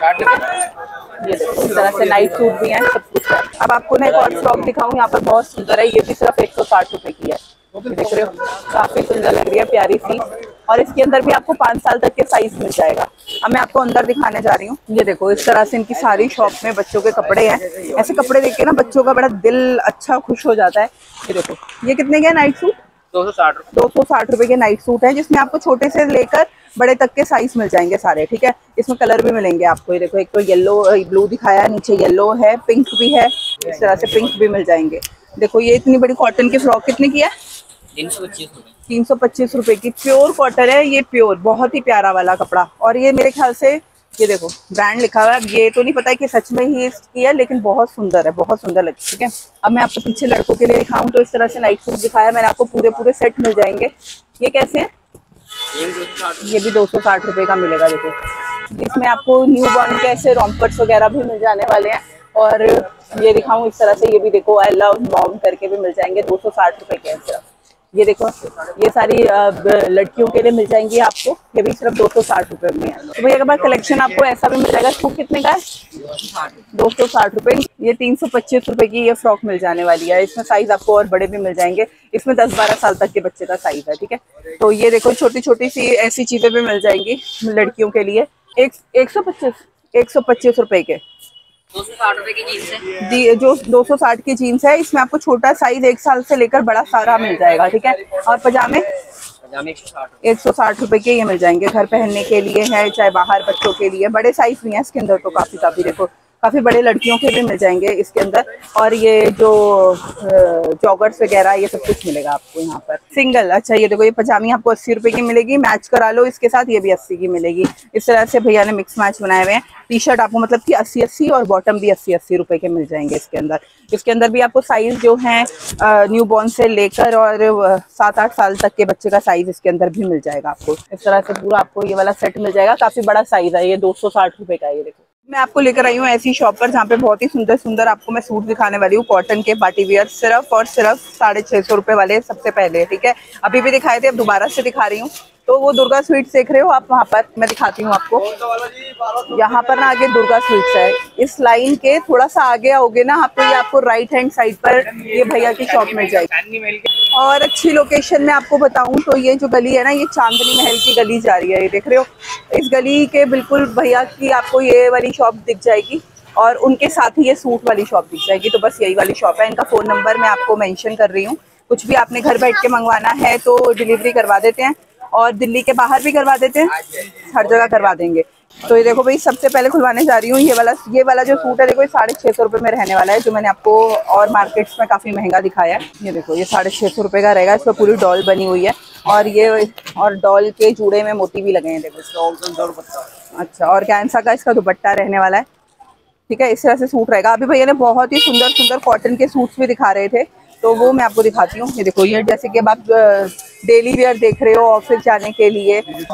ये देखो इस तरह से नाइट सूट भी हैं, सब कुछ है। अब आपको मैं एक और फ्रॉक दिखाऊं, यहाँ पर बहुत सुंदर है, ये भी सिर्फ एक सौ साठ रुपए की है, देख रहे हो, काफी सुंदर लग रही है, प्यारी सी। और इसके अंदर भी आपको पाँच साल तक के साइज मिल जाएगा। अब मैं आपको अंदर दिखाने जा रही हूँ। ये देखो इस तरह से इनकी सारी शॉप में बच्चों के कपड़े हैं। ऐसे कपड़े देख के ना बच्चों का बड़ा दिल अच्छा खुश हो जाता है। ये देखो ये कितने के नाइट सूट? दो सौ साठ दो सौ साठ रुपए के नाइट सूट है, जिसमें आपको छोटे से लेकर बड़े तक के साइज मिल जाएंगे सारे, ठीक है। इसमें कलर भी मिलेंगे आपको, ये देखो एक तो येलो ब्लू दिखाया, नीचे येलो है, पिंक भी है, इस तरह से पिंक भी मिल जाएंगे। देखो ये इतनी बड़ी कॉटन की फ्रॉक कितने की है? तीन सौ पच्चीस रुपए। तीन सौ पच्चीस रुपए की प्योर कॉटन है ये, प्योर बहुत ही प्यारा वाला कपड़ा। और ये मेरे ख्याल से ये देखो ब्रांड लिखा हुआ है, ये तो नहीं पता है कि सच में ही इसकी है, लेकिन बहुत सुंदर है, बहुत सुंदर लगती है, ठीक है। अब मैं आपको पीछे लड़कों के लिए दिखाऊं तो इस तरह से नाइट सूट दिखाया मैंने आपको, पूरे पूरे सेट मिल जाएंगे। ये कैसे है? ये भी दो सौ साठ रुपए का मिलेगा। देखो इसमें आपको न्यू बॉर्न के ऐसे रॉम्पर्स वगैरह भी मिल जाने वाले हैं। और ये दिखाऊं इस तरह से, ये भी देखो आई लव मॉम करके भी मिल जाएंगे, दो सौ साठ रुपए के सिर्फ। ये देखो ये सारी लड़कियों के लिए मिल जाएंगी आपको, ये भी सिर्फ दो सौ साठ रुपए में है। तो भैया अगर कलेक्शन आपको ऐसा भी मिल जाएगा। सूट कितने का है? दो सौ साठ रुपए। ये तीन सौ पच्चीस रुपए की ये फ्रॉक मिल जाने वाली है। इसमें साइज आपको और बड़े भी मिल जाएंगे, इसमें दस बारह साल तक के बच्चे का साइज है, ठीक है। तो ये देखो छोटी छोटी सी ऐसी चीजें भी मिल जाएंगी लड़कियों के लिए, एक एक सौ पच्चीस एक सौ पच्चीस रुपए के। दो सौ साठ रुपए की जीन्स है, दी जो दो सौ साठ की जीन्स है, इसमें आपको छोटा साइज एक साल से लेकर बड़ा सारा मिल जाएगा, ठीक है। और पजामे पजामे एक सौ साठ एक सौ साठ रुपए के ये मिल जाएंगे, घर पहनने के लिए है, चाहे बाहर बच्चों के लिए। बड़े साइज भी हैं इसके अंदर तो काफी काफी, देखो काफी बड़े लड़कियों के भी मिल जाएंगे इसके अंदर। और ये जो जॉगर्स वगैरह ये सब कुछ मिलेगा आपको यहाँ पर सिंगल। अच्छा ये देखो ये पजामी आपको अस्सी रुपए की मिलेगी, मैच करा लो इसके साथ, ये भी अस्सी की मिलेगी। इस तरह से भैया ने मिक्स मैच बनाए हुए हैं। टी शर्ट आपको मतलब कि अस्सी अस्सी और बॉटम भी अस्सी अस्सी रुपए के मिल जाएंगे इसके अंदर। इसके अंदर भी आपको साइज जो है न्यू बॉर्न से लेकर और सात आठ साल तक के बच्चे का साइज इसके अंदर भी मिल जाएगा आपको। इस तरह से पूरा आपको ये वाला सेट मिल जाएगा, काफी बड़ा साइज है ये, दो सौ साठ रुपए का। ये देखो मैं आपको लेकर आई हूँ ऐसी शॉप पर जहाँ पे बहुत ही सुंदर सुंदर आपको मैं सूट दिखाने वाली हूँ, कॉटन के पार्टी वियर, सिर्फ और सिर्फ साढ़े छह सौ रुपए वाले सबसे पहले, ठीक है। अभी भी दिखाए थे, अब दोबारा से दिखा रही हूँ। तो वो दुर्गा स्वीट्स देख रहे हो आप, वहाँ पर मैं दिखाती हूँ आपको। यहाँ पर ना आगे दुर्गा स्वीट्स है, इस लाइन के थोड़ा सा आगे आओगे ना आपको, ये आपको राइट हैंड साइड पर ये भैया की शॉप मिल जाएगी। और अच्छी लोकेशन में आपको बताऊं तो ये जो गली है ना, ये चांदनी महल की गली जा रही है, ये देख रहे हो। इस गली के बिल्कुल भैया की आपको ये वाली शॉप दिख जाएगी, और उनके साथ ही ये सूट वाली शॉप दिख जाएगी। तो बस यही वाली शॉप है। इनका फोन नंबर मैं आपको मेंशन कर रही हूँ। कुछ भी आपने घर बैठ के मंगवाना है तो डिलीवरी करवा देते हैं, और दिल्ली के बाहर भी करवा देते हैं, हर जगह करवा देंगे। तो ये देखो भाई, सबसे पहले खुलवाने जा रही हूँ ये वाला ये वाला जो सूट है, देखो ये साढ़े छः सौ रुपये में रहने वाला है, जो मैंने आपको और मार्केट्स में काफ़ी महंगा दिखाया है। ये देखो ये साढ़े छः सौ रुपये का रहेगा, इस पर पूरी डॉल बनी हुई है, और ये और डॉल के जूड़े में मोती भी लगे हैं, देखो। अच्छा, और कैंसा का इसका दुपट्टा रहने वाला है, ठीक है। इस तरह से सूट रहेगा। अभी भैया ने बहुत ही सुंदर सुंदर कॉटन के सूट्स भी दिखा रहे थे, तो वो मैं आपको दिखाती हूँ। ये देखो ये जैसे कि अब आप डेली वेयर देख रहे हो ऑफिस जाने के लिए,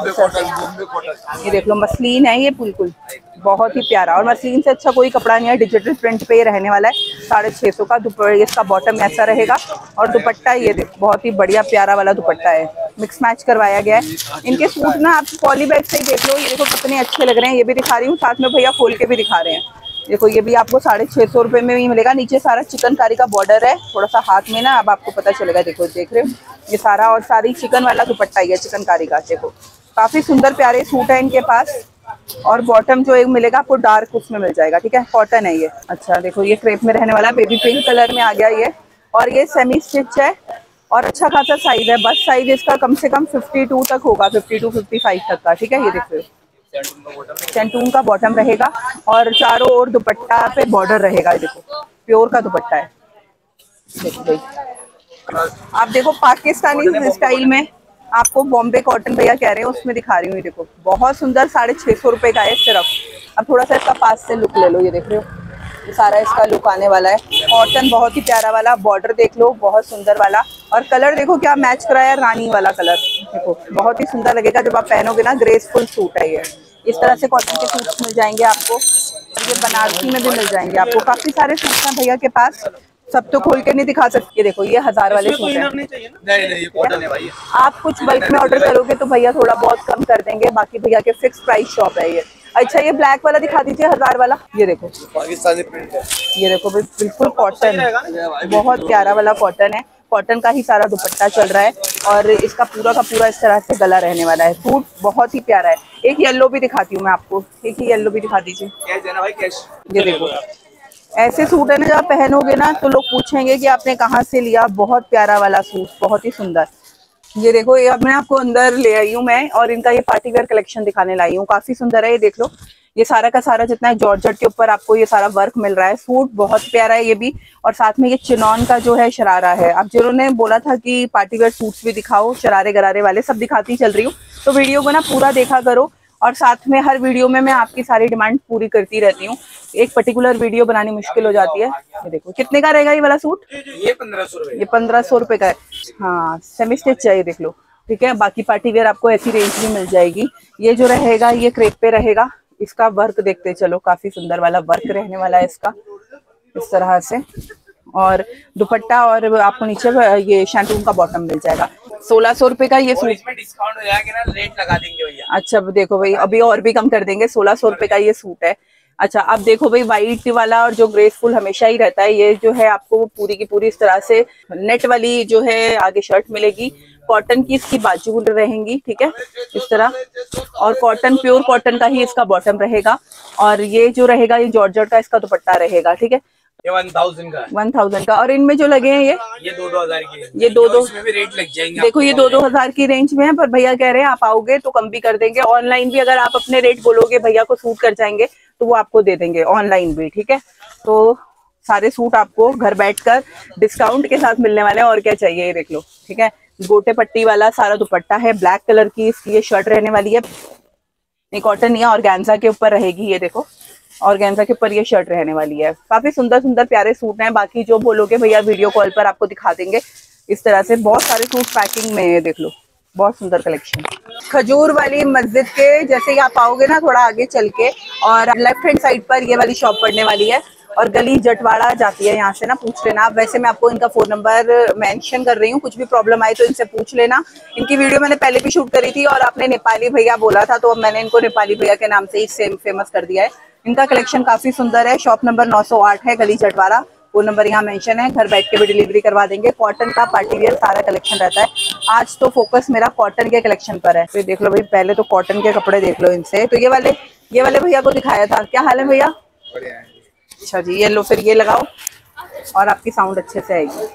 ये देख लो मसलिन है ये, बिल्कुल बहुत ही प्यारा। और मसलिन से अच्छा कोई कपड़ा नहीं है, डिजिटल प्रिंट पे ये रहने वाला है। साढ़े छः सौ का दुपट्टा, इसका बॉटम ऐसा रहेगा, और दुपट्टा ये देखो बहुत ही बढ़िया प्यारा वाला दुपट्टा है, मिक्स मैच करवाया गया है। इनके सूट ना आप पॉली बैग से ही देख लो, ये देखो कितने अच्छे लग रहे हैं। ये भी दिखा रही हूँ, साथ में भैया खोल के भी दिखा रहे हैं। देखो ये भी आपको साढ़े छः सौ रुपये में ही मिलेगा। नीचे सारा चिकनकारी का बॉर्डर है, थोड़ा सा हाथ में ना अब आपको पता चलेगा। देखो देख रहे हो ये सारा, और सारी चिकन वाला दुपट्टा ही है चिकनकारी का। देखो काफ़ी सुंदर प्यारे सूट है इनके पास। और बॉटम जो एक मिलेगा आपको डार्क उसमें मिल जाएगा, ठीक है, कॉटन है ये। अच्छा देखो ये क्रेप में रहने वाला है, बेबी पिंक कलर में आ गया ये, और ये सेमी स्टिच है, और अच्छा खासा साइज है। बस साइज इसका कम से कम बावन तक होगा, बावन टू पचपन तक का, ठीक है। ये देखो सेंटून का बॉटम रहेगा, और चारों ओर दुपट्टा पे बॉर्डर रहेगा। देखो प्योर का दुपट्टा है। देखो भाई, आप देखो पाकिस्तानी स्टाइल में आपको बॉम्बे कॉटन भैया कह रहे हैं उसमें दिखा रही हूँ। ये देखो बहुत सुंदर, साढ़े छह सौ रुपए का है सिर्फ। अब थोड़ा सा इसका पास से लुक ले लो, ये देख रहे हो, ये सारा इसका लुक आने वाला है। कॉटन बहुत ही प्यारा वाला, बॉर्डर देख लो बहुत सुंदर वाला, और कलर देखो क्या मैच कराया, रानी वाला कलर। देखो बहुत ही सुंदर लगेगा जब आप पहनोगे ना, ग्रेसफुल सूट है ये। इस तरह से कॉटन के सूट्स मिल जाएंगे आपको, ये बनारसी में भी मिल जाएंगे आपको। काफी सारे सूट्स हैं भैया के पास, सब तो खोल के नहीं दिखा सकती। देखो ये हजार वाले सूट है। नहीं नहीं ये कॉटन है भाई। आप कुछ बल्क में ऑर्डर करोगे तो भैया थोड़ा बहुत कम कर देंगे, बाकी भैया के फिक्स प्राइस शॉप है ये। अच्छा ये ब्लैक वाला दिखा दीजिए, हजार वाला। ये देखो पाकिस्तानी प्रिंट है, ये देखो भाई बिल्कुल कॉटन, बहुत प्यारा वाला कॉटन है। कॉटन का ही सारा दुपट्टा चल रहा है और इसका पूरा का पूरा इस तरह से गला रहने वाला है। सूट बहुत ही प्यारा है। एक येलो भी दिखाती हूँ मैं आपको, एक ही येलो भी दिखा दीजिए। ये देखो ऐसे सूट है ना, जब आप पहनोगे ना तो लोग पूछेंगे कि आपने कहाँ से लिया। बहुत प्यारा वाला सूट, बहुत ही सुंदर। ये देखो ये अब मैं आपको अंदर ले आई हूँ मैं, और इनका ये पार्टी वेयर कलेक्शन दिखाने लाई हूँ। काफी सुंदर है, ये देख लो। ये सारा का सारा जितना है जॉर्जेट के ऊपर आपको ये सारा वर्क मिल रहा है। सूट बहुत प्यारा है ये भी, और साथ में ये चिनॉन का जो है शरारा है। अब जिन्होंने बोला था कि पार्टी वेयर सूट्स भी दिखाओ, शरारे गरारे वाले सब दिखाती चल रही हूँ, तो वीडियो को ना पूरा देखा करो। और साथ में हर वीडियो में मैं आपकी सारी डिमांड पूरी करती रहती हूँ, एक पर्टिकुलर वीडियो बनानी मुश्किल हो जाती है। ये देखो कितने का रहेगा ये वाला सूट? ये पंद्रह सौ रुपए, ये पंद्रह सौ रुपए का है। हाँ सेमी स्टिच चाहिए, देख लो। ठीक है, बाकी पार्टी वेयर आपको ऐसी रेंज में मिल जाएगी। ये जो रहेगा ये क्रेप पे रहेगा। इसका वर्क देखते चलो, काफी सुंदर वाला वर्क रहने वाला है इसका, इस तरह से। और दुपट्टा और आपको नीचे ये शैंटून का बॉटम मिल जाएगा। सोलह सौ रुपए का ये सूट, इसमें डिस्काउंट हो जाएगा ना, रेट लगा देंगे भैया। अच्छा देखो भाई अभी और भी कम कर देंगे। सोलह सौ रुपए का ये सूट है। अच्छा अब देखो भाई, व्हाइट वाला और जो ग्रेसफुल हमेशा ही रहता है, ये जो है आपको पूरी की पूरी इस तरह से नेट वाली जो है आगे शर्ट मिलेगी। कॉटन की इसकी बाजू रहेंगी, ठीक है, इस तरह। और कॉटन, प्योर कॉटन का ही इसका बॉटम रहेगा। और ये जो रहेगा ये जॉर्जेट का इसका दुपट्टा रहेगा, ठीक है। ये वन थाउजेंड का, वन थाउजेंड का। और इनमें जो लगे हैं ये ये दो दो हजार की, ये दो दो इसमें भी रेट लग जाएंगे। देखो ये दो दो हजार की रेंज में है, पर भैया कह रहे हैं आप आओगे तो कम भी कर देंगे। ऑनलाइन भी अगर आप अपने रेट बोलोगे भैया को सूट कर जाएंगे तो वो आपको दे देंगे ऑनलाइन भी, ठीक है। तो सारे सूट आपको घर बैठकर डिस्काउंट के साथ मिलने वाले हैं, और क्या चाहिए। ये देख लो, ठीक है। गोटे पट्टी वाला सारा दुपट्टा है, ब्लैक कलर की इसकी ये शर्ट रहने वाली है। ये कॉटन नहीं है, ऑर्गेन्जा के ऊपर रहेगी। ये देखो ऑर्गेन्जा के ऊपर ये शर्ट रहने वाली है। काफी सुंदर सुंदर प्यारे सूट हैं। बाकी जो बोलोगे भैया वीडियो कॉल पर आपको दिखा देंगे। इस तरह से बहुत सारे सूट पैकिंग में है, देख लो बहुत सुंदर कलेक्शन। खजूर वाली मस्जिद के जैसे ही आप आओगे ना थोड़ा आगे चल के, और लेफ्ट हैंड साइड पर ये वाली शॉप पड़ने वाली है, और गली जटवाड़ा जाती है यहाँ से ना, पूछ लेना आप। वैसे मैं आपको इनका फोन नंबर मेंशन कर रही हूँ, कुछ भी प्रॉब्लम आई तो इनसे पूछ लेना। इनकी वीडियो मैंने पहले भी शूट करी थी और आपने नेपाली भैया बोला था, तो अब मैंने इनको नेपाली भैया के नाम से ही सेम फेमस कर दिया है। इनका कलेक्शन काफी सुंदर है। शॉप नंबर नौ सौ आठ है, गली जटवाड़ा। फोन नंबर यहाँ मेंशन है, घर बैठ के भी डिलीवरी करवा देंगे। कॉटन का पार्टी वेयर सारा कलेक्शन रहता है। आज तो फोकस मेरा कॉटन के कलेक्शन पर है। तो देख लो भाई, पहले तो कॉटन के कपड़े देख लो इनसे। तो ये वाले ये वाले भैया को दिखाया था, क्या हाल है भैया? अच्छा जी, ये लो फिर ये लगाओ और आपकी साउंड अच्छे से आएगी।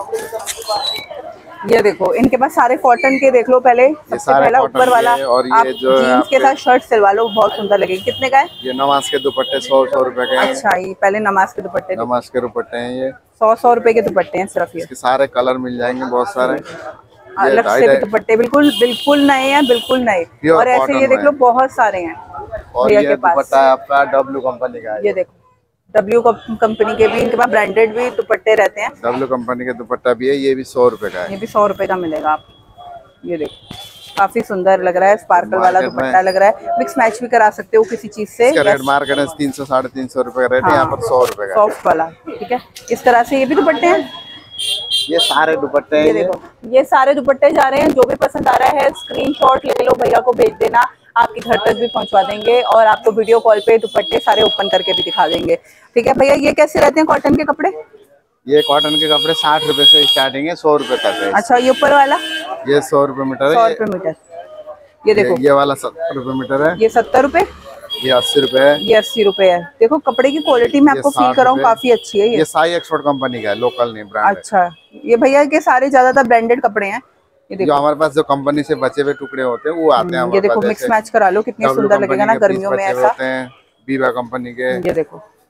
ये देखो इनके पास सारे कॉटन के देख लो। पहले सबसे पहला ऊपर वाला, और ये आप जो जीन्स के साथ शर्ट सिलवा लो, बहुत सुंदर लगेगी। कितने का है ये? नमाज के दुपट्टे सौ सौ रुपए के। अच्छा, ये पहले नमाज के दुपट्टे, नमाज के दुपट्टे हैं ये, सौ सौ रुपए के दुपट्टे हैं सिर्फ। ये इसके सारे कलर मिल जाएंगे, बहुत सारे अलग से भी दुपट्टे, बिल्कुल बिल्कुल नए हैं, बिल्कुल नए। और ऐसे ये देख लो बहुत सारे हैं और ये दुपट्टा आपका डब्ल्यू कंपनी का है। ये देखो डब्ल्यू कंपनी के भी इनके पास ब्रांडेड भी दुपट्टे रहते हैं। डब्ल्यू कंपनी के दुपट्टा भी है, ये भी सौ रुपए का है। ये भी सौ रुपए का मिलेगा आप। ये देखो काफी सुंदर लग रहा है, स्पार्कल वाला दुपट्टा लग रहा है। मिक्स मैच भी करा सकते हो किसी चीज से। रेट मार्केट में तीन सौ साढ़े तीन सौ रुपए का रेट है, यहाँ पर सौ रुपए का सॉफ्ट वाला, ठीक है। इस तरह से ये भी दुपट्टे हैं, ये सारे दुपट्टे हैं। ये देखो ये सारे दुपट्टे जा रहे हैं। जो भी पसंद आ रहा है स्क्रीनशॉट ले लो, भैया को भेज देना, आपके घर तक भी पहुंचवा देंगे। और आपको वीडियो कॉल पे दुपट्टे सारे ओपन करके भी दिखा देंगे, ठीक है भैया। ये कैसे रहते हैं कॉटन के कपड़े? ये कॉटन के कपड़े साठ रुपए से स्टार्टिंग है, सौ रुपए तक है। अच्छा, ये ऊपर वाला ये सौ रुपए मीटर है, सौ रुपए मीटर। ये देखो ये वाला सत्तर रुपए मीटर है, ये सत्तर रुपए, ये अस्सी रुपए है, ये अस्सी रुपए है। देखो कपड़े की क्वालिटी मैं आपको फील कर रहा हूँ, काफी अच्छी है। ये ये साई एक्सपोर्ट कंपनी का है, लोकल नहीं ब्रांड। अच्छा, ये भैया के सारे ज्यादातर ब्रांडेड कपड़े हैं। ये देखो जो हमारे पास जो कंपनी से बचे हुए टुकड़े होते हैं वो आते हैं। ये देखो मिक्स मैच करा लो, कितनी सुंदर लगेगा ना गर्मियों में ऐसा। बीवा कंपनी के, ये देखो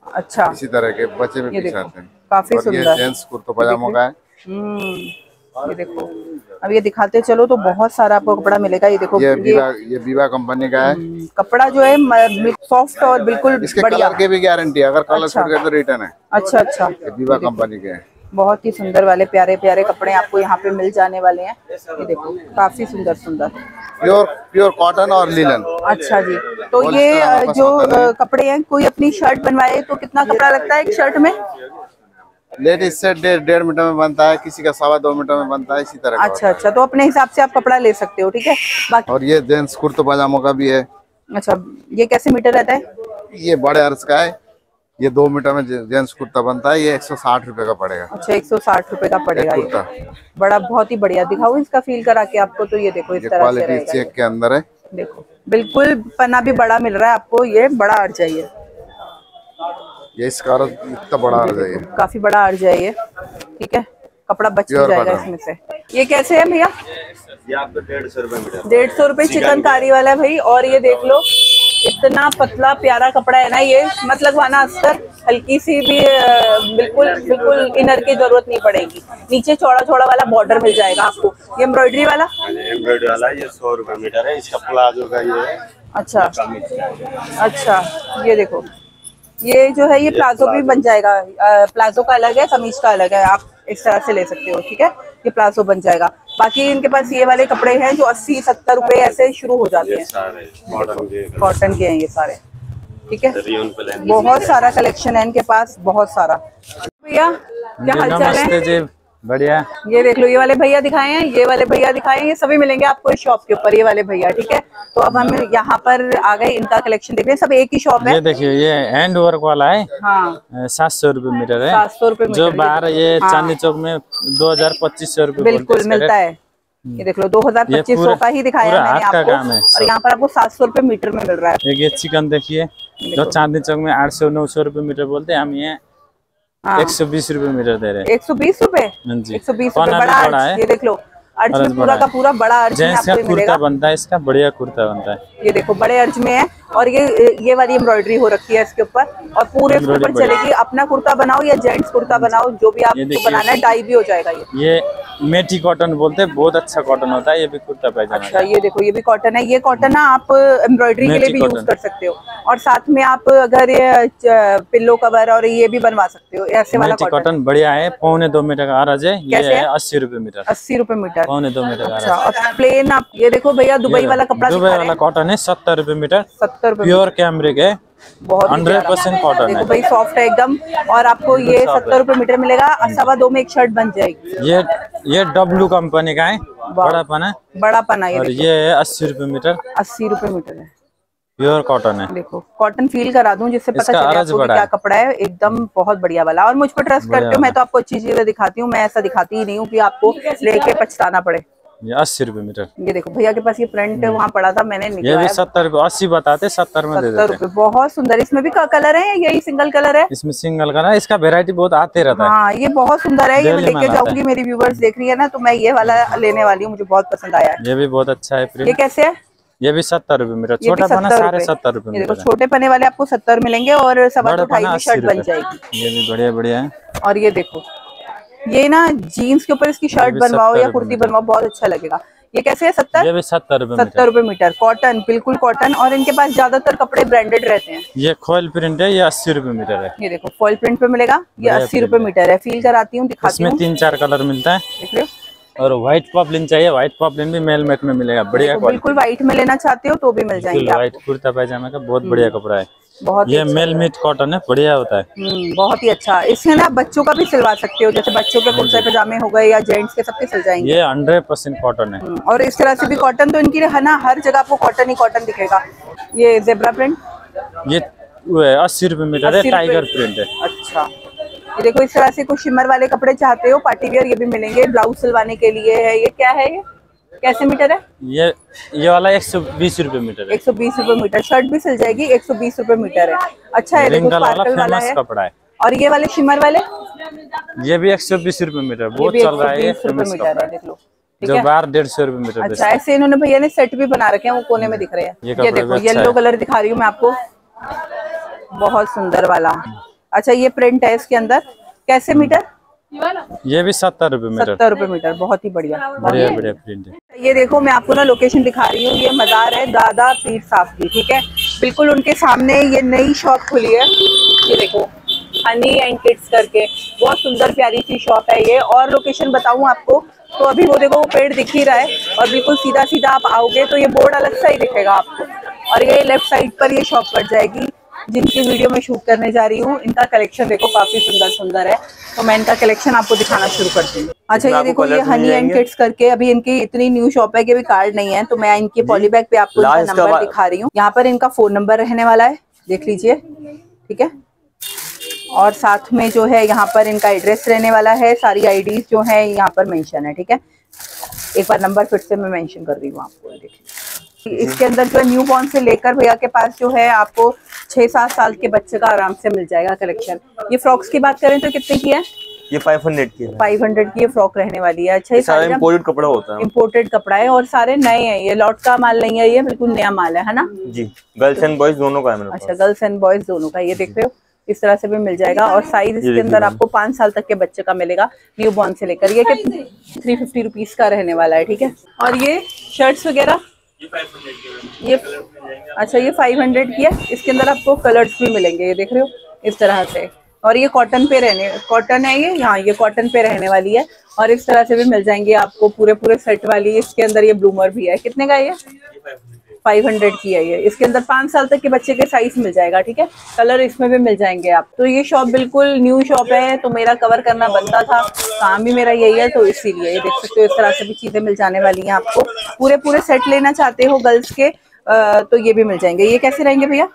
अच्छा, इसी तरह के बच्चे में ये पीस देखो आते हैं। काफी और ये सुंदर। जेंट्स कुर्ता पजामा का है। हम्म, ये देखो अब ये दिखाते चलो तो बहुत सारा आपको कपड़ा मिलेगा। ये देखो ये ये विवा ये विवा कंपनी का है। हम्म, कपड़ा जो है सॉफ्ट और बिल्कुल इसके बढ़िया। कलर की भी गारंटी है, अगर कलर अच्छा। छूट गया तो रिटर्न है। अच्छा अच्छा, ये विवा कंपनी के हैं। बहुत ही सुंदर वाले प्यारे प्यारे कपड़े आपको यहाँ पे मिल जाने वाले हैं। ये देखो काफी सुंदर सुंदर प्योर प्योर कॉटन और लिलन। अच्छा जी, तो All ये star हमारे पास जो होता नहीं। कपड़े हैं, कोई अपनी शर्ट बनवाए तो कितना कपड़ा लगता है एक शर्ट में? लेडीज सेट डेढ़ डेढ़ मीटर में बनता है, किसी का सवा दो मीटर में बनता है, इसी तरह का अच्छा अच्छा, तो अपने हिसाब से आप कपड़ा ले सकते हो, ठीक है। बाकी और ये जेंट्स कुर्ता पजामा का भी है। अच्छा, ये कैसे मीटर रहता है? ये बड़े अर्ज का है, ये दो मीटर में जेंट्स कुर्ता बनता है, ये एक सौ साठ रुपए का पड़ेगा। अच्छा, एक सौ साठ रुपए का पड़ेगा एक ये। बड़ा बहुत ही बढ़िया, दिखाओ इसका फील करा के आपको। तो ये देखो इस ये तरह से क्वालिटी रहेगा। चेक के अंदर है। देखो बिल्कुल पन्ना भी बड़ा मिल रहा है आपको, ये बड़ा अर्ज है ये। ये इसका अर्ज इतना बड़ा अर्ज है ये। काफी बड़ा अर्ज है ये, ठीक है। कपड़ा बच भी Pure जाएगा cotton। इसमें से। ये कैसे है भैया? ये आपको डेढ़ सौ रुपए मीटर। डेढ़ सौ रुपए चिकनकारी वाला है भाई। और ये देख लो इतना पतला प्यारा कपड़ा है ना ये, मत लगवाना अस्तर, हल्की सी भी अ, बिल्कुल बिल्कुल इनर की जरूरत नहीं पड़ेगी। नीचे चौड़ा चौड़ा वाला बॉर्डर मिल जाएगा आपको। ये एम्ब्रॉयडरी वाला, एम्ब्रॉयडरी वाला ये सौ रुपए मीटर है। इसका प्लाजो का ये है। अच्छा अच्छा, ये देखो ये जो है ये प्लाजो भी बन जाएगा। अ, प्लाजो का अलग है, कमीज का अलग है, आप इस तरह से ले सकते हो, ठीक है। ये प्लाजो बन जाएगा। बाकी इनके पास ये वाले कपड़े हैं जो अस्सी सत्तर रुपए ऐसे शुरू हो जाते हैं। सारे कॉटन के कॉटन के हैं ये सारे, ठीक है। Rayon plain. बहुत सारा कलेक्शन है इनके पास, बहुत सारा। भैया क्या हाल चाल है? जी बढ़िया। ये देख लो, ये वाले भैया दिखाए हैं, ये वाले भैया दिखाए हैं, ये सभी मिलेंगे आपको इस शॉप के ऊपर, ये वाले भैया, ठीक है। तो अब हम यहाँ पर आ गए, इनका कलेक्शन देख रहे हैं। सब एक ही शॉप है। ये देखिए ये हैंड वर्क वाला है, हाँ सात सौ रुपए मीटर है। सात सौ रुपए जो मीटर। बाहर ये हाँ। चांदनी चौक में दो हजार पच्चीस सौ रुपए बिल्कुल मिलता है। ये देख लो दो हजार ये पच्चीस सौ पूरा- का ही दिखाया पूरा मैंने हाथ का आपको, काम है और सब। यहाँ पर आपको सात सौ रुपए मीटर में मिल रहा है। एक ये चिकन देखिए, जो चांदनी चौक में आठ सौ नौ सौ रुपए मीटर बोलते हैं, हम ये हाँ। एक सौ बीस रुपए मीटर दे रहे हैं। एक सौ बीस रुपए हाँ जी। एक सौ बीस पन्ना रुपए भी बड़ा बड़ा अर्ज, है। ये देख लो अर्ज अर्ज में पूरा बड़ा का है। पूरा बड़ा अर्ज में जेंट्स का आपको कुर्ता मिलेगा। बनता है, इसका बढ़िया कुर्ता बनता है। ये देखो बड़े अर्ज में है, और ये ये वाली एम्ब्रॉयडरी हो रखी है इसके ऊपर, और पूरे इसके ऊपर एम्ब्रॉयडरी चलेगी। अपना कुर्ता बनाओ या जेंट्स कुर्ता बनाओ, जो भी ये आपको देखिए। बनाना है, डाई भी हो जाएगा ये। ये मेटी कॉटन बोलते हैं, बहुत अच्छा कॉटन होता है। ये भी कुर्ता पैजामा अच्छा, ये देखो ये भी कॉटन है। ये कॉटन ना आप एम्ब्रॉयडरी के लिए मेटी भी यूज कॉटन। कर सकते हो, और साथ में आप अगर ये पिल्लो कवर और ये भी बनवा सकते हो, ऐसे वाला मेटी कॉटन। कॉटन बढ़िया है, पौने दो मीटर का आरज है। ये कैसे है है? अस्सी रुपए मीटर, अस्सी रुपए मीटर। पौने दो मीटर का अच्छा, आरज। और प्लेन आप ये देखो भैया, दुबई वाला कपड़ा दुबई दिखा रहे वाला हैं, कॉटन है, सत्तर रुपए मीटर, सत्तर रुपए प्योर कैमरिक है, बहुत ही हंड्रेड प्यारा। परसेंट कॉटन देखो है। भाई सॉफ्ट है एकदम, और आपको ये सॉफ्ट है। सत्तर रुपए मीटर मिलेगा। सवा दो में एक शर्ट बन जाएगी। ये ये डब्लू कंपनी का है, बड़ा पन है, बड़ा पना ये और देखो, ये है अस्सी रुपए मीटर, अस्सी रुपए मीटर है। प्योर कॉटन है। देखो कॉटन फील करा दूं जिससे पता इसका चले अर्ज आपको कि बड़ा क्या है। कपड़ा है। एकदम बहुत बढ़िया वाला, और मुझ पर ट्रस्ट बढ़िया करते हो, मैं वाला। तो आपको अच्छी चीजें दिखाती हूँ। मैं ऐसा दिखाती ही नहीं हूँ कि आपको लेके पछताना पड़े। ये अस्सी रुपए मीटर। ये देखो भैया के पास ये प्रिंट वहाँ पड़ा था, मैंने ये भी निकलवाया। सत्तर रुपए, अस्सी बताते, सत्तर में दे सत्तर देते रुपए, बहुत सुंदर। इसमें भी कलर है, यही सिंगल कलर है। इसमें सिंगल का ना, इसका वेरायटी बहुत आते रहता है। हाँ ये बहुत सुंदर है, ये मैं डेली माल लेके आता जाऊंगी। मेरी व्यूवर्स देख रही है ना, तो मैं ये वाला लेने वाली हूँ, मुझे बहुत पसंद आया है। ये भी बहुत अच्छा है ये प्रिंट। कैसे है? ये भी सत्तर रुपए मीटर, ये भी छोटा पना सत्तर सारे रुपए। सत्तर रुपए ये देखो मीटर, छोटे पने वाले आपको सत्तर मिलेंगे, और सवा बड़ा दो ढाई पना की अस्सी शर्ट बन रुपए। जाएगी। ये भी बढ़िया बढ़िया है। और ये देखो ये ना जीन्स के ऊपर इसकी शर्ट भी बनवाओ सत्तर या रुपए कुर्ती मीटर। बनवाओ, बहुत अच्छा लगेगा। ये कैसे है? सत्तर ये भी सत्तर रुपए सत्तर मीटर। रुपए मीटर, कॉटन, बिल्कुल कॉटन। और इनके पास ज्यादातर कपड़े ब्रांडेड रहते हैं। ये खोल प्रिंट है, ये अस्सी रुपए मीटर है। ये देखो फॉइल प्रिंट पे मिलेगा, ये बढ़िया अस्सी रुपए प्रिंट है। मीटर है। फील कराती हूँ, दिखाती इसमें हूँ, तीन चार कलर मिलता है, देख लो। और व्हाइट पॉपलिन चाहिए, व्हाइट पॉपलिन भी मेल मेट में मिलेगा, बढ़िया देखो, क्वालिटी। बिल्कुल व्हाइट में लेना चाहते हो तो भी मिल जाएंगे आपको। व्हाइट कुर्ता पैजामा का बहुत बढ़िया कपड़ा है। बहुत ही ये अच्छा मेल लग रहा मीट कॉटन है, बढ़िया होता है। है। हम्म, बहुत ही अच्छा। इसमें ना बच्चों का भी सिलवा सकते हो, जैसे बच्चों के कुर्ते पजामे हो गए या जेंट्स के, सबके सिल जाएंगे। ये हंड्रेड परसेंट कॉटन है। हम्म, और इस तरह से भी कॉटन, तो इनकी है ना हर जगह आपको कॉटन ही कॉटन दिखेगा। ये जेब्रा प्रिंट ये वो है अस्सी रुपए मीटर है, अस्सी रुपए। टाइगर प्रिंट है। अच्छा, ये देखो इस तरह से कुछ शिमर वाले कपड़े चाहते हो, पार्टी वेयर, ये भी मिलेंगे। ब्लाउज सिलवाने के लिए है। ये क्या है? ये कैसे मीटर है? ये ये वाला एक सौ बीस रुपए मीटर है। एक सौ बीस रुपए मीटर। शर्ट भी सिल जाएगी, एक सौ बीस रुपए मीटर है। अच्छा है, देखो रिंगल वाला स्पार्कल वाला फेमस है। कपड़ा है। और ये वाले शिमर वाले, ये भी एक सौ बीस रुपए मीटर, ये बहुत भी चल रहा है। ये एक सौ बीस रुपए फेमस मीटर कपड़ा है, है, देख लो। ठीक जो है। बाहर डेढ़ सौ रुपए मीटर अच्छा, बेचता है। ऐसे इन्होंने भैया ने सेट भी बना रखे हैं, वो कोने में दिख रहे हैं। ये ये कपड़ा देखो भी अच्छा येलो है। कलर दिखा रही हूँ मैं आपको, बहुत सुंदर वाला। अच्छा ये प्रिंट है इसके अंदर, कैसे मीटर? ये भी सत्तर रुपए मीटर। सत्तर रुपए मीटर, बहुत ही बढ़िया बढ़िया बढ़िया प्रिंट है। ये देखो मैं आपको ना लोकेशन दिखा रही हूँ, ये मज़ार है दादा पीर साहब की, ठीक है, बिल्कुल उनके सामने ये नई शॉप खुली है। ये देखो हनी एंड किड्स करके, बहुत सुंदर प्यारी सी शॉप है ये। और लोकेशन बताऊँ आपको तो अभी वो देखो वो पेड़ दिख ही रहा है और बिल्कुल सीधा सीधा आप आओगे तो ये बोर्ड अलग सा ही दिखेगा आपको, और ये लेफ्ट साइड पर ये शॉप पड़ जाएगी जिनकी वीडियो में शूट करने जा रही हूँ। इनका कलेक्शन देखो काफी सुंदर सुंदर है, तो मैं इनका कलेक्शन आपको दिखाना शुरू करती हूँ। अच्छा ये देखो ये हनी एंड किड्स करके, अभी इनकी इतनी न्यू शॉप है कि अभी कार्ड नहीं है, तो मैं इनकी पॉली बैग पे आपको इनका नंबर दिखा रही हूँ। यहाँ पर इनका फोन नंबर रहने वाला है, देख लीजिए, ठीक है, और साथ में जो है यहाँ पर इनका एड्रेस रहने वाला है, सारी आईडीज जो है यहाँ पर मेंशन है, ठीक है। एक बार नंबर फिर से मैं मेंशन कर रही हूँ आपको, देखिए इसके अंदर जो है न्यू बॉर्न से लेकर भैया के पास जो है आपको छह सात साल के बच्चे का आराम से मिल जाएगा कलेक्शन। ये फ्रॉक्स की बात करें तो कितने की है? ये पाँच सौ की है। पाँच सौ की ये फ्रॉक रहने वाली है। अच्छा, ये सारा इम्पोर्टेड कपड़ा होता है। इम्पोर्टेड कपड़ा है और सारे नए हैं, ये लॉट का माल नहीं है, ये बिल्कुल नया माल है, है ना जी। गर्ल्स एंड बॉयज दोनों का है मेरे पास। अच्छा, गर्ल्स एंड बॉयज दोनों का, ये देख रहे हो इस तरह से भी मिल जाएगा। और साइज इसके अंदर आपको पाँच साल तक के बच्चे का मिलेगा, न्यू बॉर्न से लेकर। ये थ्री फिफ्टी रुपीज का रहने वाला है, ठीक है। और ये शर्ट्स वगैरह ये अच्छा ये फाइव हंड्रेड की है। इसके अंदर आपको कलर्स भी मिलेंगे, ये देख रहे हो इस तरह से। और ये कॉटन पे रहने कॉटन है ये, हाँ ये कॉटन पे रहने वाली है। और इस तरह से भी मिल जाएंगे आपको पूरे पूरे सेट वाली। इसके अंदर ये ब्लूमर भी है, कितने का है ये? फाइव हंड्रेड की है ये। इसके अंदर पाँच साल तक के बच्चे के साइज मिल जाएगा, ठीक है। कलर इसमें भी मिल जाएंगे आप। तो ये शॉप बिल्कुल न्यू शॉप है, तो मेरा कवर करना बनता था, काम भी मेरा यही है, तो इसीलिए ये देख सकते हो इस तरह से भी चीजें मिल जाने वाली हैं आपको। पूरे पूरे सेट लेना चाहते हो गर्ल्स के तो ये भी मिल जाएंगे। ये कैसे रहेंगे भैया?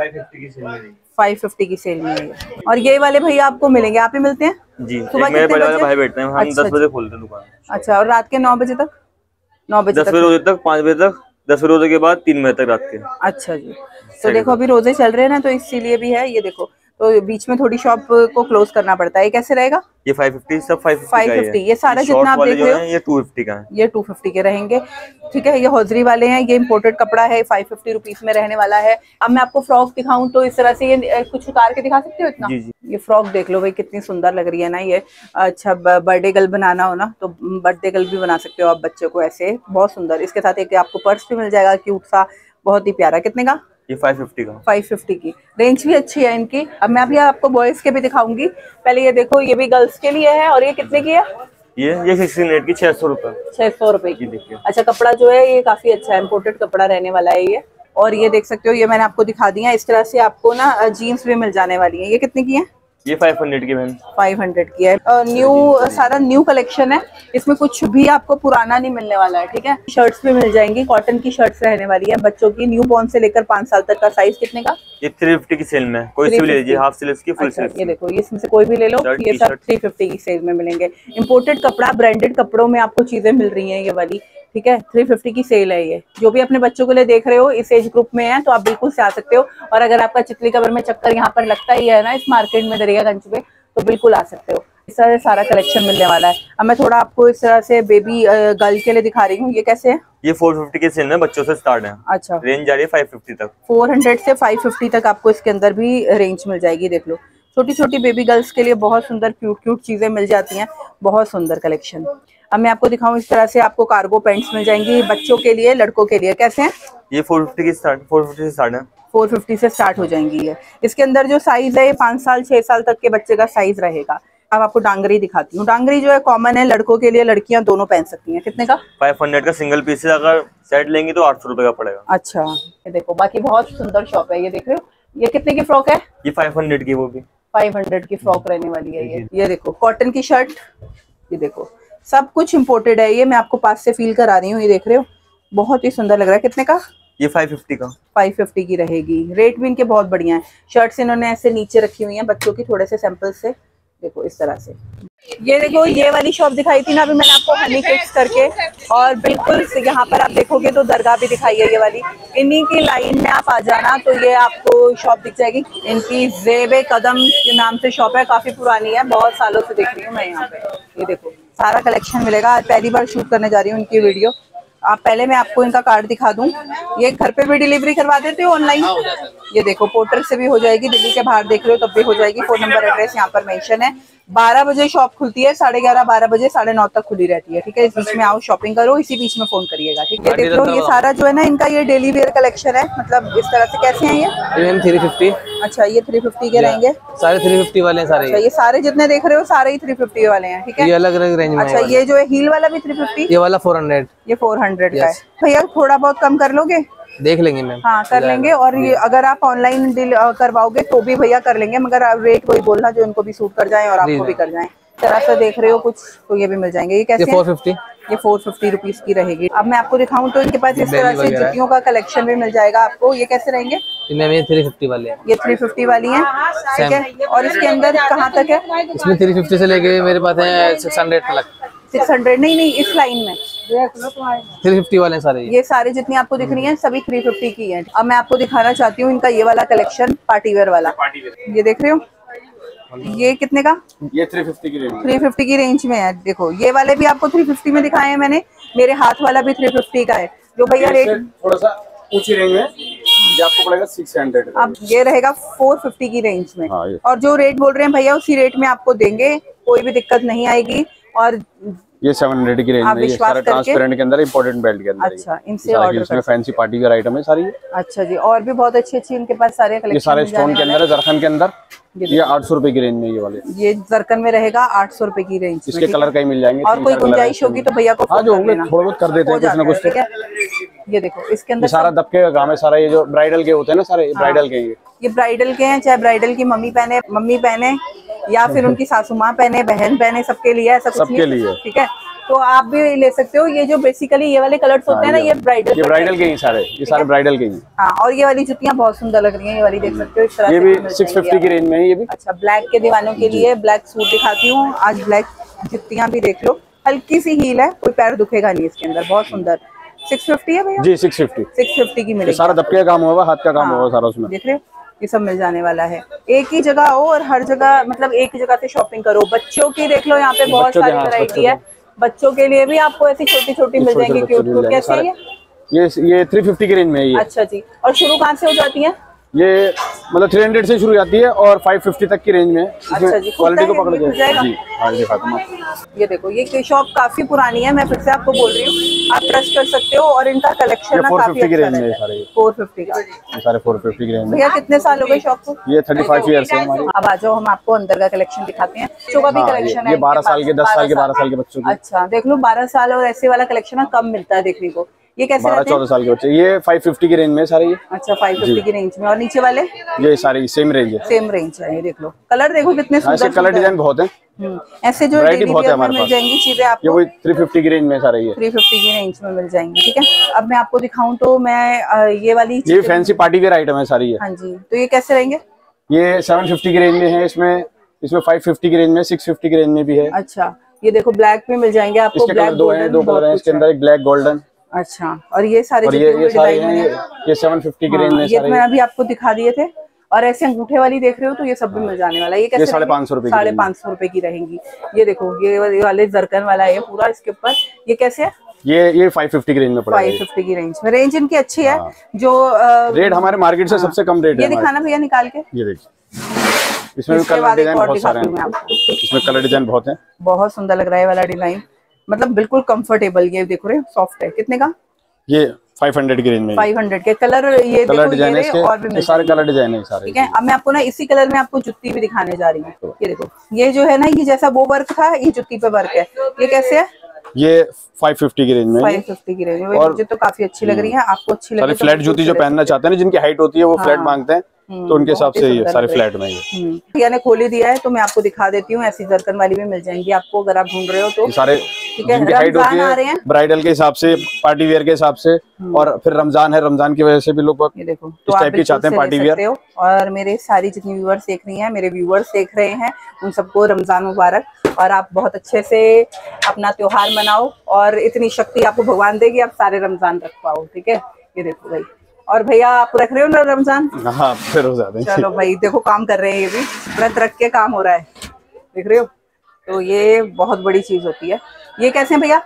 फाइव फिफ्टी की सेल में है। और ये वाले भैया आपको मिलेंगे, आप ही मिलते हैं जी? सुबह मेरे बड़े वाले भाई बैठते हैं, हम दस बजे खोलते हैं दुकान। अच्छा, और रात के नौ बजे तक? नौ बजे दस बजे तक, पाँच बजे तक, दस रोजे के बाद तीन बजे तक रात के। अच्छा जी, तो देखो अभी रोजे चल रहे हैं ना, तो इसीलिए भी है। ये देखो तो बीच में थोड़ी शॉप को क्लोज करना पड़ता है। ये कैसे रहेगा? ये फाइव फिफ्टी, सब फाइव फिफ्टी। ये सारा जितना आप देख रहे हो ये टू फिफ्टी का है, ये टू फिफ्टी के रहेंगे, ठीक है। ये हौजरी वाले हैं, ये इम्पोर्टेड कपड़ा है, फाइव फिफ्टी रुपीज में रहने वाला है। अब मैं आपको फ्रॉक दिखाऊं तो इस तरह से ये कुछ उतार के दिखा सकते हो इतना? जी जी। ये फ्रॉक देख लो भाई, कितनी सुंदर लग रही है ना ये। अच्छा, बर्थडे गर्ल बनाना हो ना तो बर्थडे गर्ल भी बना सकते हो आप बच्चे को ऐसे, बहुत सुंदर। इसके साथ एक आपको पर्स भी मिल जाएगा क्यूट सा, बहुत ही प्यारा। कितने का? ये फाइव फिफ्टी का। फाइव फिफ्टी की रेंज भी अच्छी है इनकी। अब मैं अभी आपको बॉयज के भी दिखाऊंगी। पहले ये देखो, ये भी गर्ल्स के लिए है। और ये कितने की है? ये ये सिक्सटीन एट की, छह सौ रुपए। छह सौ रुपए की, देखिए। अच्छा, कपड़ा जो है ये काफी अच्छा है, इम्पोर्टेड कपड़ा रहने वाला है ये। और ये देख सकते हो, ये मैंने आपको दिखा दिया। इस तरह से आपको ना जीन्स भी मिल जाने वाली है। ये कितने की है? ये फाइव हंड्रेड की बहन। फाइव हंड्रेड की है। न्यू सारा न्यू कलेक्शन है, इसमें कुछ भी आपको पुराना नहीं मिलने वाला है, ठीक है। शर्ट्स भी मिल जाएंगी, कॉटन की शर्ट्स रहने वाली है बच्चों की, न्यू बॉर्न से लेकर पाँच साल तक का। साइज कितने का? ये थ्री फिफ्टी की सेल में, कोई सी भी ले लीजिए, हाफ स्लीव्स की, फुल स्लीव्स। ये देखो, इसमें से कोई भी ले लो, ये सब थ्री फिफ्टी की सेल में मिलेंगे। इम्पोर्टेड कपड़ा, ब्रांडेड कपड़ों में आपको चीजें मिल रही हैं ये वाली, ठीक है। थ्री फिफ्टी की सेल है ये। जो भी अपने बच्चों के लिए देख रहे हो, इस एज ग्रुप में है, तो आप बिल्कुल से आ सकते हो। और अगर आपका चितली कबर में चक्कर यहाँ पर लगता ही है ना, इस मार्केट में दरियागंज पे, तो बिल्कुल आ सकते हो। इस तरह से सारा कलेक्शन मिलने वाला है। अब मैं थोड़ा आपको इस तरह से बेबी गर्ल के लिए दिखा रही हूँ। ये कैसे है? ये फोर फिफ्टी के सेल में बच्चों से स्टार्ट है। अच्छा, रेंज जा रही है फाइव फिफ्टी तक। फोर हंड्रेड से फाइव फिफ्टी तक आपको इसके अंदर भी रेंज मिल जाएगी। देख लो, छोटी छोटी बेबी गर्ल्स के लिए बहुत सुंदर क्यूट क्यूट चीजें मिल जाती हैं, बहुत सुंदर कलेक्शन। अब मैं आपको दिखाऊं, इस तरह से आपको कार्गो पैंट्स मिल जाएंगी बच्चों के लिए, लड़कों के लिए। कैसे हैं? ये फोर फिफ्टी की स्टार्ट, फोर फिफ्टी से स्टार्ट है। फोर फिफ्टी से स्टार्ट हो जाएंगी ये। इसके अंदर जो साइज है, ये पाँच साल छह साल तक के बच्चे का साइज रहेगा। अब आपको डांगरी दिखाती हूँ। डांगरी जो है कॉमन है, लड़कों के लिए, लड़कियां दोनों पहन सकती हैं। कितने का? फाइव हंड्रेड का सिंगल पीस है, अगर सेट लेंगी तो आठ सौ रुपए का पड़ेगा। अच्छा, ये देखो, बाकी बहुत सुंदर शॉप है, ये देख रहे हो। ये कितने की फ्रॉक है? ये फाइव हंड्रेड की, वो भी फाइव हंड्रेड की फ्रॉक रहने वाली है ये। ये देखो, कॉटन की शर्ट, ये देखो, सब कुछ इम्पोर्टेड है ये। मैं आपको पास से फील करा रही हूँ, ये देख रहे हो, बहुत ही सुंदर लग रहा है। कितने का? ये फाइव फिफ्टी का। फाइव फिफ्टी की रहेगी। रेट भी इनके बहुत बढ़िया है। शर्ट्स इन्होंने ऐसे नीचे रखी हुई हैं बच्चों की, थोड़े से सैंपल से, देखो इस तरह से। ये देखो, ये वाली शॉप दिखाई थी ना अभी मैंने आपको, हनी किड्स करके। और बिल्कुल यहाँ पर आप देखोगे तो दरगाह भी दिखाई है ये वाली। इन्हीं की लाइन में आप आ जाना तो ये आपको शॉप दिख जाएगी। इनकी ज़ेबे कदम के नाम से शॉप है, काफी पुरानी है, बहुत सालों से देख रही हूँ मैं यहाँ पे। ये देखो, सारा कलेक्शन मिलेगा। आज पहली बार शूट करने जा रही हूँ इनकी वीडियो, आप पहले मैं आपको इनका कार्ड दिखा दूं। ये घर पे भी डिलीवरी करवा देते हो ऑनलाइन? ये देखो पोर्टर से भी हो जाएगी, दिल्ली के बाहर देख रहे हो तब भी हो जाएगी। फोन नंबर एड्रेस यहाँ पर मेंशन है। बारह बजे शॉप खुलती है, साढ़े ग्यारह बारह बजे साढ़े नौ तक खुली रहती है। ठीक है, इस बीच में आओ शॉपिंग करो, इसी बीच में फोन करिएगा। ठीक है, देख लो ये सारा जो है ना इनका ये डेली वेयर कलेक्शन है। मतलब इस तरह से कैसे हैं ये? Three fifty. अच्छा, ये थ्री फिफ्टी के रहेंगे सारे थ्री फिफ्टी वाले हैं सारे। अच्छा, ये सारे जितने देख रहे हो सारे ही थ्री फिफ्टी वाले हैं। ठीक है, ये अलग अलग रेंज में। अच्छा, ये जो है हील वाला भी थ्री फिफ्टी? ये वाला फोर हंड्रेड। ये फोर हंड्रेड का है। भैया थोड़ा बहुत कम कर लोगे? देख लेंगे मैम। हाँ कर लेंगे। और ये अगर आप ऑनलाइन करवाओगे तो भी भैया कर लेंगे, मगर आप रेट वही बोलना जो इनको भी सूट कर जाए और आपको भी कर जाए। तरह से देख रहे हो कुछ तो ये भी मिल जाएंगे। ये कैसे? Four fifty. ये फोर फिफ्टी रुपीज की रहेगी। अब मैं आपको दिखाऊं तो इनके पास इस तरह से जुतियों का कलेक्शन भी मिल जाएगा आपको। ये कैसे रहेंगे? ये थ्री फिफ्टी वाले हैं। ये थ्री फिफ्टी वाली हैं। ठीक है, और इसके अंदर कहाँ तक है? इसमें थ्री फिफ्टी से लेके मेरे पास है सिक्स हंड्रेड तक। सिक्स हंड्रेड नहीं नहीं इस लाइन में थ्री फिफ्टी वाले हैं सारे। ये सारे जितनी आपको दिख रही हैं सभी थ्री फिफ्टी की हैं। अब मैं आपको दिखाना चाहती हूँ इनका ये वाला कलेक्शन, पार्टी वेयर वाला। ये देख रहे हो, ये कितने का? ये थ्री फिफ्टी की रेंज थ्री फिफ्टी की रेंज में है। देखो ये वाले भी आपको थ्री फिफ्टी में दिखाए हैं मैंने, मेरे हाथ वाला भी थ्री फिफ्टी का है। जो भैया रेट थोड़ा सा ऊंची रेंज में ये आपको पड़ेगा सिक्स हंड्रेड। अब ये रहेगा फोर फिफ्टी की रेंज में। हाँ, और जो रेट बोल रहे हैं भैया उसी रेट में आपको देंगे, कोई भी दिक्कत नहीं आएगी। और ये सेवन हंड्रेड की रेंज में, ये सारा ट्रांसपेरेंट के अंदर, इंपोर्टेंट बेल्ट के अंदर। अच्छा, इनसे ऑर्डर इसमें फैंसी पार्टी वेयर आइटम है सारी। अच्छा जी, और भी बहुत अच्छी अच्छी इनके पास सारे कलेक्शन। ये सारे स्टोन के अंदर है, जरखन के अंदर। ये आठ सौ रुपए की रेंज में ये वाले। ये जरकन में रहेगा आठ सौ रुपए की रेंज में। इसके कलर कहीं मिल जाएंगे। और कोई गुंजाइश होगी तो भैया को हाँ, जो होंगे थोड़ा बहुत कर देते हैं कुछ ना कुछ। ये देखो इसके अंदर सारा दबके का काम है सारा। ये जो ब्राइडल के होते हैं ना सारे, ब्राइडल के ये ब्राइडल के हैं, चाहे ब्राइडल की मम्मी पहने मम्मी पहने या फिर उनकी सासू माँ पहने, बहन पहने, सबके लिए ऐसा कुछ सबके लिए। ठीक है, तो आप भी ले सकते हो। ये जो बेसिकली ये वाले कलर्स होते हैं ना, ये ब्राइडल ये ब्राइडल के ही सारे, ये सारे ब्राइडल के ही। हाँ, और ये वाली जुतियाँ बहुत सुंदर लग रही हैं। ये वाली देख सकते हो इस तरह ये भी सिक्स फिफ्टी की रेंज में है। ये भी अच्छा, ब्लैक के दीवानों के लिए ब्लैक सूट दिखाती हूँ आज। ब्लैक जुतियाँ भी देख लो, हल्की सी हील है, कोई पैर दुखेगा नहीं इसके अंदर, बहुत सुंदर। सिक्स फिफ्टी है भैया? जी सिक्स फिफ्टी। सिक्स फिफ्टी की मिलेगी। सारा दबके का काम होगा, हाथ का काम होगा सारा उसमें। देख रहे हो, ये सब मिल जाने वाला है। एक ही जगह हो और हर जगह मतलब एक ही जगह से शॉपिंग करो। बच्चों की देख लो, यहाँ पे बहुत सारी वैरायटी है। बच्चों के लिए भी आपको ऐसी छोटी छोटी मिल जाएंगी, क्यूट क्यूट। कैसे है ये? ये थ्री फिफ्टी की रेंज में है ये। अच्छा जी, और शुरू कहाँ से हो जाती है? ये मतलब थ्री हंड्रेड से शुरू जाती है और फाइव फिफ्टी तक की रेंज में। अच्छा जी, क्वालिटी को पकड़ के जी। हाँ, दिखाता हूँ आपको। ये देखो, ये शॉप काफी पुरानी है, मैं फिर से आपको बोल रही हूँ, आप ट्रस्ट कर सकते हो। और इनका कलेक्शन फोर काफी फिफ्टी की अच्छा रेंज में है। सारे, फोर फिफ्टी का ये सारे फोर फिफ्टी की रेंज में। भैया कितने साल हो गए शॉप को? ये थर्टी फाइव ईयर्स है हमारे। अब आ जाओ, हम आपको अंदर का कलेक्शन दिखाते हैं। बच्चों का भी कलेक्शन है। ये बारह साल के, दस साल के, बारह साल के बच्चों के। अच्छा, देख लो बारह साल और ऐसे वाला कलेक्शन कम मिलता है देखने को। ये कैसे बारह चौदह साल के बच्चे, ये फाइव फिफ्टी की रेंज में सारे ये। अच्छा, फाइव फिफ्टी की रेंज में। और नीचे वाले? ये सारी सेम रेंज है। सेम रेंज है। ये देख लो, कलर देखो कितने ऐसे सुंदर कलर डिजाइन बहुत है। ऐसे जो वैरायटी बहुत है हमारे मिल पास। जाएंगी चीजें आपको। ये वही थ्री फिफ्टी की रेंज में सारे ये। थ्री फिफ्टी की रेंज में मिल जाएंगी। ठीक है, अब मैं आपको दिखाऊं तो मैं ये वाली ये फैंसी पार्टी वेयर आइटम है सारी ये। हाँ जी, तो ये कैसे रहेंगे? ये सेवन फिफ्टी की रेंज में है। इसमें इसमें फाइव फिफ्टी की रेंज में, सिक्स फिफ्टी की रेंज में भी है। अच्छा, ये देखो ब्लैक में मिल जाएंगे आपको। इसके कलर दो हैं, दो कलर हैं इसके अंदर, एक ब्लैक गोल्डन। अच्छा, और ये सारे और ये ये सारे हैं, ये, ये सेवन फिफ्टी की रेंज में ये सारे। मैंने अभी आपको दिखा दिए थे। और ऐसे अंगूठे वाली देख रहे हो तो ये सब भी मिल जाने वाला है। ये कैसे? साढ़े पाँच सौ रुपए साढ़े पाँच सौ रुपए की रहेंगी। ये देखो, ये वाले जरकन वाला है पूरा इसके ऊपर। ये कैसे है? ये ये फाइव फिफ्टी की रेंज में पड़ेगा। फाइव फिफ्टी की रेंज में। रेंज इनकी अच्छी है। जो रेट हमारे मार्केट से सबसे कम रेट है। ये दिखाना भैया निकाल के। ये देखिए, इसमें भी कलर डिजाइन बहुत सारे हैं। इसमें कलर डिजाइन बहुत है। बहुत सुंदर लग रहा है वाला डिजाइन, मतलब बिल्कुल कंफर्टेबल। ये देखो रहे सॉफ्ट है। कितने का? ये फाइव हंड्रेड की रेंज में। फाइव हंड्रेड के कलर। ये कलर डिजाइन है और भी इसके, सारे कलर डिजाइन है सारे। ठीक है, अब मैं आपको ना इसी कलर में आपको जुत्ती भी दिखाने जा रही हूँ। ये देखो, ये जो है ना, ये जैसा वो वर्क था, ये जुत्ती पे वर्क है। ये कैसे है? ये फाइव फिफ्टी की रेंज में। फाइव फिफ्टी की रेंज में। मुझे तो काफी अच्छी लग रही है, आपको अच्छी लग रही है? फ्लैट जूती जो पहनना चाहते हैं ना, जिनकी हाइट होती है वो फ्लैट मांगते हैं, तो उनके हिसाब से ये सारे फ्लैट में ये। भैया ने खोली दिया है तो मैं आपको दिखा देती हूँ। ऐसी जरकन वाली भी मिल जाएंगी आपको अगर आप ढूंढ रहे हो तो। सारे जिनकी हाइट होती है ब्राइडल के हिसाब से, पार्टी वेयर के हिसाब से। और फिर रमजान है, रमजान की वजह से भी लोग ये देखो इस टाइप की चाहते हैं पार्टी वेयर। और मेरे सारी जितनी व्यूअर्स देख रही हैं, मेरे व्यूअर्स देख रहे हैं, उन सबको रमजान मुबारक। और आप बहुत अच्छे से अपना त्योहार मनाओ और इतनी शक्ति आपको भगवान देगी, आप सारे रमजान रख पाओ। ठीक है, ये देखो भाई। और भैया आप रख रहे हो ना रमजान? हाँ, फिर हो जाते हैं। चलो भाई, देखो काम कर रहे हैं, ये भी व्रत रख के काम हो रहा है, देख रहे हो। तो ये बहुत बड़ी चीज होती है। ये कैसे हैं भैया?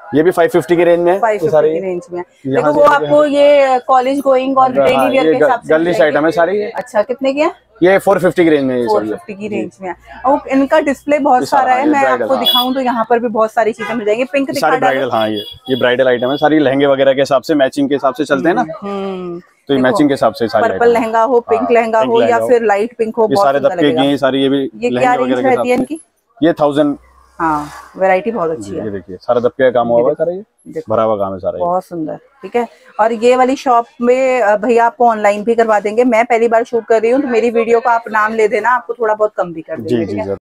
ये भी फाइव फिफ्टी की रेंज में है। फाइव ये फिफ्टी सारी की रेंज में है। यहाँ देखो से वो लेके आपको ये कॉलेज गोइंग और डेली हाँ, वेयर ये के हिसाब से गर्लिश आइटम है सारी ये। अच्छा कितने की है? ये फोर फिफ्टी की रेंज में है ये फोर सब ये। फिफ्टी की रेंज में है। और इनका डिस्प्ले बहुत ये सारा सारा है, ये मैं ब्राइडल, आपको हाँ। दिखाऊं तो यहाँ पर भी बहुत सारी चीजें मिल जाएंगी। पिंक ये दिखा सारी ब्राइडल, हाँ ये ये ब्राइडल आइटम है सारी, लहंगे वगैरह के हिसाब से मैचिंग के हिसाब से चलते हैं ना, हम्म तो ये मैचिंग के हिसाब से सारे पर्पल लहंगा हो, पिंक लहंगा हो या फिर लाइट पिंक हो, ये बहुत सारे सुंदर दबके की लगेगा। हैं, ये सारी ये भी ये क्या लहंगे रेंज वगैरह के रहती है हिसाब इनकी? से। ये थाउजेंड, हाँ वैरायटी बहुत अच्छी ये है, देखिए सारा दबके का काम हुआ हुआ है सारा, ये भरा हुआ काम है सारा ये। बहुत सुंदर। ठीक है, और ये वाली शॉप में अ, भैया आपको ऑनलाइन भी करवा देंगे। मैं पहली बार शूट कर रही हूँ तो मेरी वीडियो का आप नाम ले देना, आपको थोड़ा बहुत कम भी कर देंगे। जी ठीक जी है? जरूर।